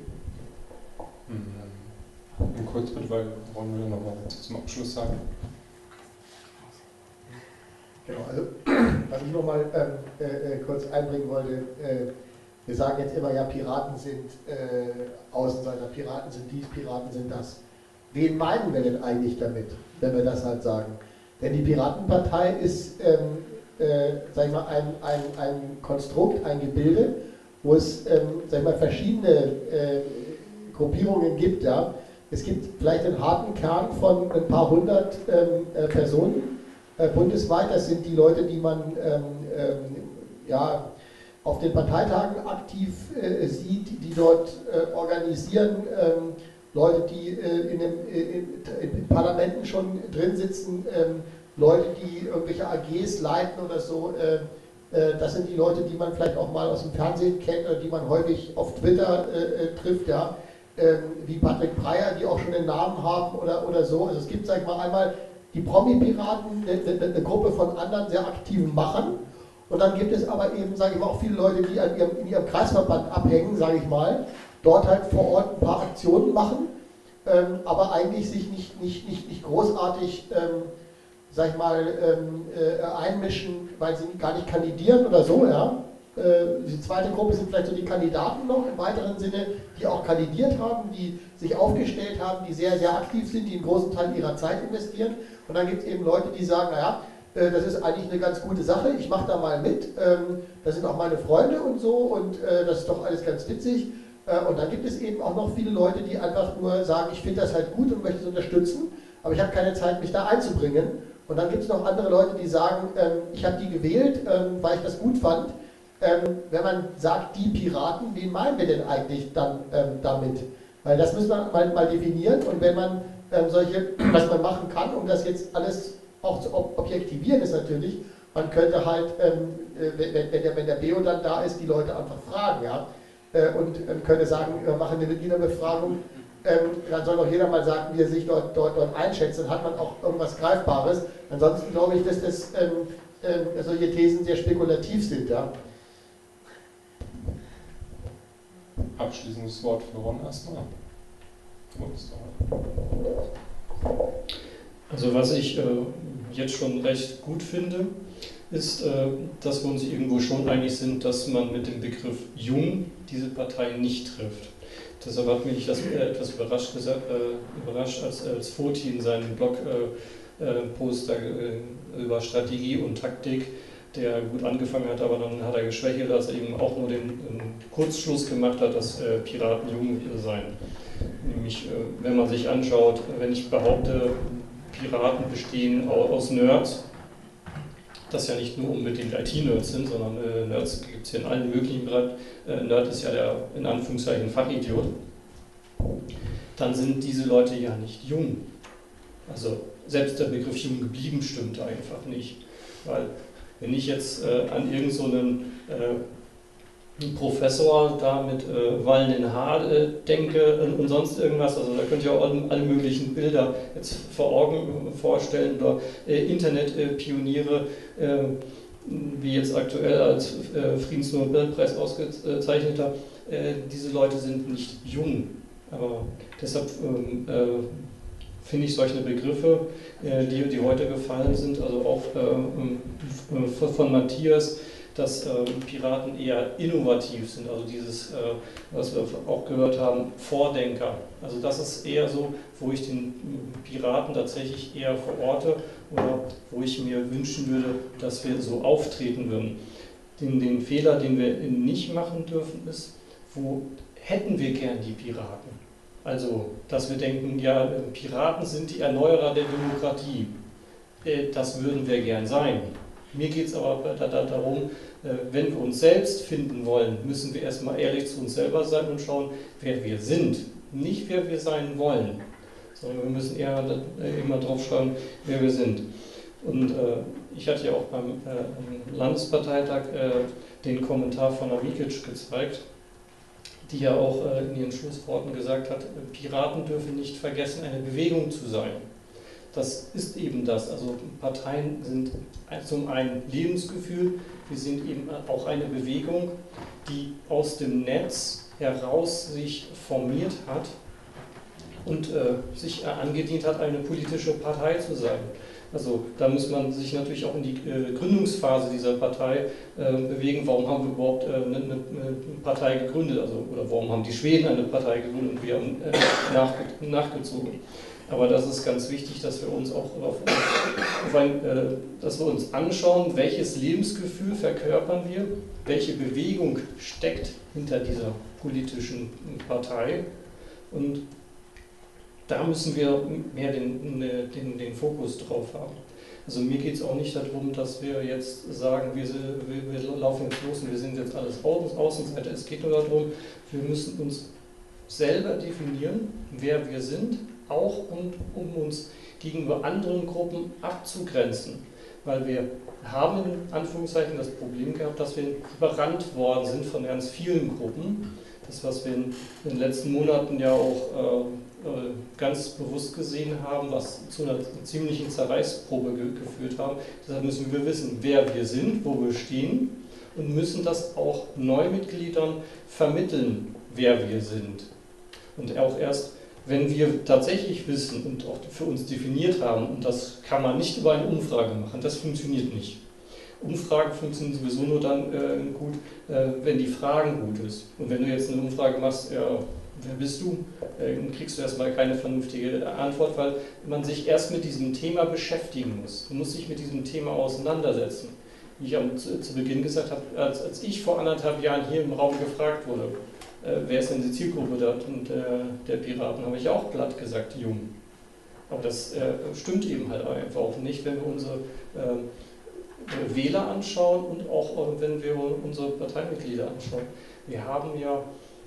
Und kurz bitte, weil wollen wir noch mal zum Abschluss sagen. Genau, also was ich nochmal kurz einbringen wollte, wir sagen jetzt immer, ja, Piraten sind Außenseiter, Piraten sind dies, Piraten sind das. Wen meinen wir denn eigentlich damit, wenn wir das halt sagen? Denn die Piratenpartei ist, sag ich mal, ein Konstrukt, ein Gebilde, wo es, sag ich mal, verschiedene Gruppierungen gibt. Ja? Es gibt vielleicht einen harten Kern von ein paar hundert Personen bundesweit. Das sind die Leute, die man auf den Parteitagen aktiv sieht, die dort organisieren. Leute, die in Parlamenten schon drin sitzen, Leute, die irgendwelche AGs leiten oder so, das sind die Leute, die man vielleicht auch mal aus dem Fernsehen kennt oder die man häufig auf Twitter trifft, wie Patrick Breyer, die auch schon einen Namen haben oder so. Also es gibt, sag ich mal, einmal die Promi-Piraten, eine Gruppe von anderen sehr aktiven Machern. Und dann gibt es aber eben, sage ich mal, auch viele Leute, die in ihrem Kreisverband abhängen, sage ich mal, dort halt vor Ort ein paar Aktionen machen, aber eigentlich sich nicht großartig, sag ich mal, einmischen, weil sie gar nicht kandidieren oder so, ja. Die zweite Gruppe sind vielleicht so die Kandidaten noch im weiteren Sinne, die auch kandidiert haben, die sich aufgestellt haben, die sehr, sehr aktiv sind, die einen großen Teil ihrer Zeit investieren. Und dann gibt es eben Leute, die sagen, naja, das ist eigentlich eine ganz gute Sache, ich mache da mal mit, das sind auch meine Freunde und so und das ist doch alles ganz witzig. Und dann gibt es eben auch noch viele Leute, die einfach nur sagen, ich finde das halt gut und möchte es unterstützen, aber ich habe keine Zeit, mich da einzubringen. Und dann gibt es noch andere Leute, die sagen, ich habe die gewählt, weil ich das gut fand. Wenn man sagt, die Piraten, wen meinen wir denn eigentlich dann damit? Weil das müssen wir mal definieren und wenn man was man machen kann, um das jetzt alles auch zu objektivieren, ist natürlich, man könnte halt, wenn der Beo dann da ist, die Leute einfach fragen, ja, und könnte sagen, wir machen eine Mitgliederbefragung, dann soll doch jeder mal sagen, wie er sich dort einschätzt, dann hat man auch irgendwas Greifbares. Ansonsten glaube ich, dass solche Thesen sehr spekulativ sind, ja. Abschließendes Wort für Ron erstmal. Also was ich jetzt schon recht gut finde, ist, dass wir uns irgendwo schon einig sind, dass man mit dem Begriff jung diese Partei nicht trifft. Deshalb hat mich das etwas überrascht, als Foti in seinem Blog-Poster über Strategie und Taktik, der gut angefangen hat, aber dann hat er geschwächelt, als er eben auch nur den Kurzschluss gemacht hat, dass Piraten jung seien. Nämlich, wenn man sich anschaut, wenn ich behaupte, Piraten bestehen aus Nerds, das ja nicht nur unbedingt IT-Nerds sind, sondern Nerds gibt es hier in allen möglichen Bereichen. Nerd ist ja der, in Anführungszeichen, Fachidiot. Dann sind diese Leute ja nicht jung. Also selbst der Begriff jung geblieben stimmt einfach nicht. Weil wenn ich jetzt an irgend so einen Professor da mit wallenden Haaren denke und sonst irgendwas, also da könnt ihr auch alle möglichen Bilder jetzt vor Augen vorstellen oder Internetpioniere, wie jetzt aktuell als Friedensnobelpreis ausgezeichneter, diese Leute sind nicht jung. Aber deshalb finde ich solche Begriffe, die heute gefallen sind, also auch von Matthias, dass Piraten eher innovativ sind, also dieses, was wir auch gehört haben, Vordenker. Also das ist eher so, wo ich den Piraten tatsächlich eher verorte oder wo ich mir wünschen würde, dass wir so auftreten würden. Den Fehler, den wir nicht machen dürfen, ist, wo hätten wir gern die Piraten? Also, dass wir denken, ja, Piraten sind die Erneuerer der Demokratie. Das würden wir gern sein. Mir geht es aber darum, wenn wir uns selbst finden wollen, müssen wir erstmal ehrlich zu uns selber sein und schauen, wer wir sind. Nicht, wer wir sein wollen, sondern wir müssen eher immer drauf schauen, wer wir sind. Und ich hatte ja auch beim Landesparteitag den Kommentar von Amikic gezeigt, die ja auch in ihren Schlussworten gesagt hat, Piraten dürfen nicht vergessen, eine Bewegung zu sein. Das ist eben das. Also Parteien sind zum einen Lebensgefühl, wir sind eben auch eine Bewegung, die aus dem Netz heraus sich formiert hat und sich angedient hat, eine politische Partei zu sein. Also da muss man sich natürlich auch in die Gründungsphase dieser Partei bewegen. Warum haben wir überhaupt eine Partei gegründet? Also, oder warum haben die Schweden eine Partei gegründet und wir haben nachgezogen? Aber das ist ganz wichtig, dass wir uns auch dass wir uns anschauen, welches Lebensgefühl verkörpern wir, welche Bewegung steckt hinter dieser politischen Partei. Und da müssen wir mehr den Fokus drauf haben. Also mir geht es auch nicht darum, dass wir jetzt sagen, wir laufen jetzt los und wir sind jetzt alles Außenseiter. Es geht nur darum, wir müssen uns selber definieren, wer wir sind, auch um uns gegenüber anderen Gruppen abzugrenzen. Weil wir haben in Anführungszeichen das Problem gehabt, dass wir überrannt worden sind von ganz vielen Gruppen. Das, was wir in den letzten Monaten ja auch ganz bewusst gesehen haben, was zu einer ziemlichen Zerreißprobe geführt haben. Deshalb müssen wir wissen, wer wir sind, wo wir stehen und müssen das auch Neumitgliedern vermitteln, wer wir sind. Und auch erst, wenn wir tatsächlich wissen und auch für uns definiert haben, und das kann man nicht über eine Umfrage machen, das funktioniert nicht. Umfragen funktionieren sowieso nur dann gut, wenn die Fragen gut ist. Und wenn du jetzt eine Umfrage machst, ja, wer bist du? Dann kriegst du erstmal keine vernünftige Antwort, weil man sich erst mit diesem Thema beschäftigen muss. Du musst dich mit diesem Thema auseinandersetzen. Wie ich zu Beginn gesagt habe, als ich vor 1,5 Jahren hier im Raum gefragt wurde, wer ist denn die Zielgruppe der Piraten, habe ich auch platt gesagt, jung. Aber das stimmt eben halt einfach auch nicht, wenn wir unsere Wähler anschauen und auch wenn wir unsere Parteimitglieder anschauen. Wir haben ja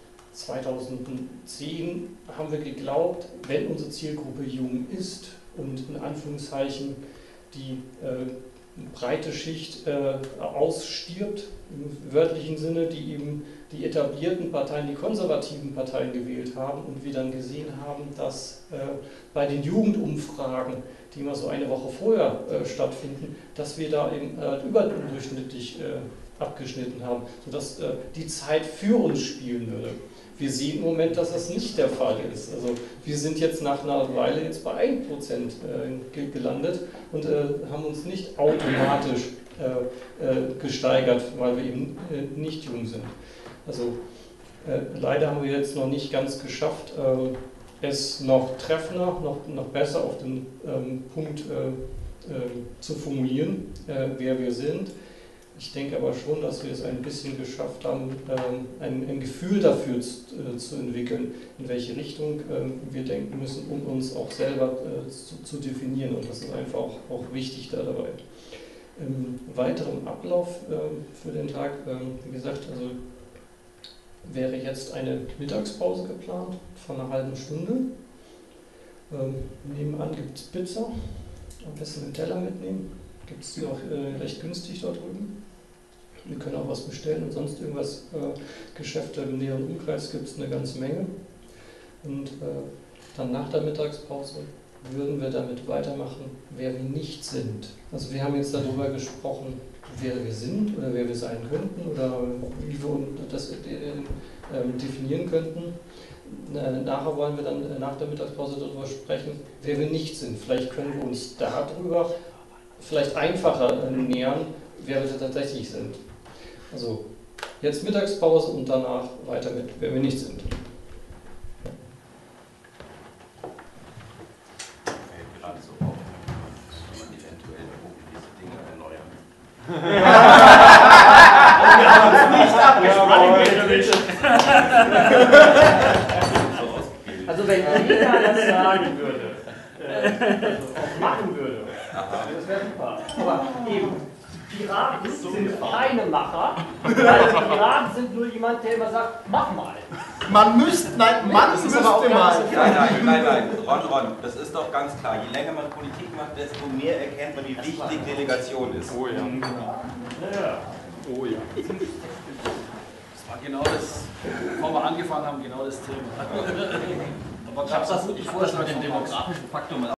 2010 haben wir geglaubt, wenn unsere Zielgruppe jung ist und in Anführungszeichen die breite Schicht ausstirbt, im wörtlichen Sinne, die eben die etablierten Parteien, die konservativen Parteien gewählt haben und wir dann gesehen haben, dass bei den Jugendumfragen, die immer so eine Woche vorher stattfinden, dass wir da eben überdurchschnittlich abgeschnitten haben, sodass die Zeit für uns spielen würde. Wir sehen im Moment, dass das nicht der Fall ist. Also wir sind jetzt nach einer Weile jetzt bei 1% gelandet und haben uns nicht automatisch gesteigert, weil wir eben nicht jung sind. Also leider haben wir jetzt noch nicht ganz geschafft, es noch treffender, noch besser auf den Punkt zu formulieren, wer wir sind. Ich denke aber schon, dass wir es ein bisschen geschafft haben, ein Gefühl dafür zu entwickeln, in welche Richtung wir denken müssen, um uns auch selber zu definieren. Und das ist einfach auch wichtig da dabei. Im weiteren Ablauf für den Tag, wie gesagt, also wäre jetzt eine Mittagspause geplant von einer halben Stunde. Nebenan gibt es Pizza, am besten einen Teller mitnehmen. Gibt es die auch recht günstig dort drüben. Wir können auch was bestellen und sonst irgendwas. Geschäfte im näheren Umkreis gibt es eine ganze Menge. Und dann nach der Mittagspause würden wir damit weitermachen, wer wir nicht sind. Also wir haben jetzt darüber gesprochen, wer wir sind oder wer wir sein könnten oder wie wir das definieren könnten. Nachher wollen wir dann nach der Mittagspause darüber sprechen, wer wir nicht sind. Vielleicht können wir uns darüber vielleicht einfacher nähern, wer wir tatsächlich sind. Also jetzt Mittagspause und danach weiter mit, wer wir nicht sind. Gerade so auf, kann man eventuell diese Dinge erneuern. Wir haben uns nicht abgesprochen. Also wenn jeder das sagen würde, also auch machen würde, das wäre super. Aber eben, Piraten sind keine Macher, weil Piraten sind nur jemand, der immer sagt, mach mal. Man müsste mal. Nein, Ron, das ist doch ganz klar. Je länger man Politik macht, desto mehr erkennt man, wie wichtig Delegation ist. Oh ja. Oh ja. Das war genau das, bevor wir angefangen haben, genau das Thema. Aber ich habe das wirklich vorher den demografischen Faktor mal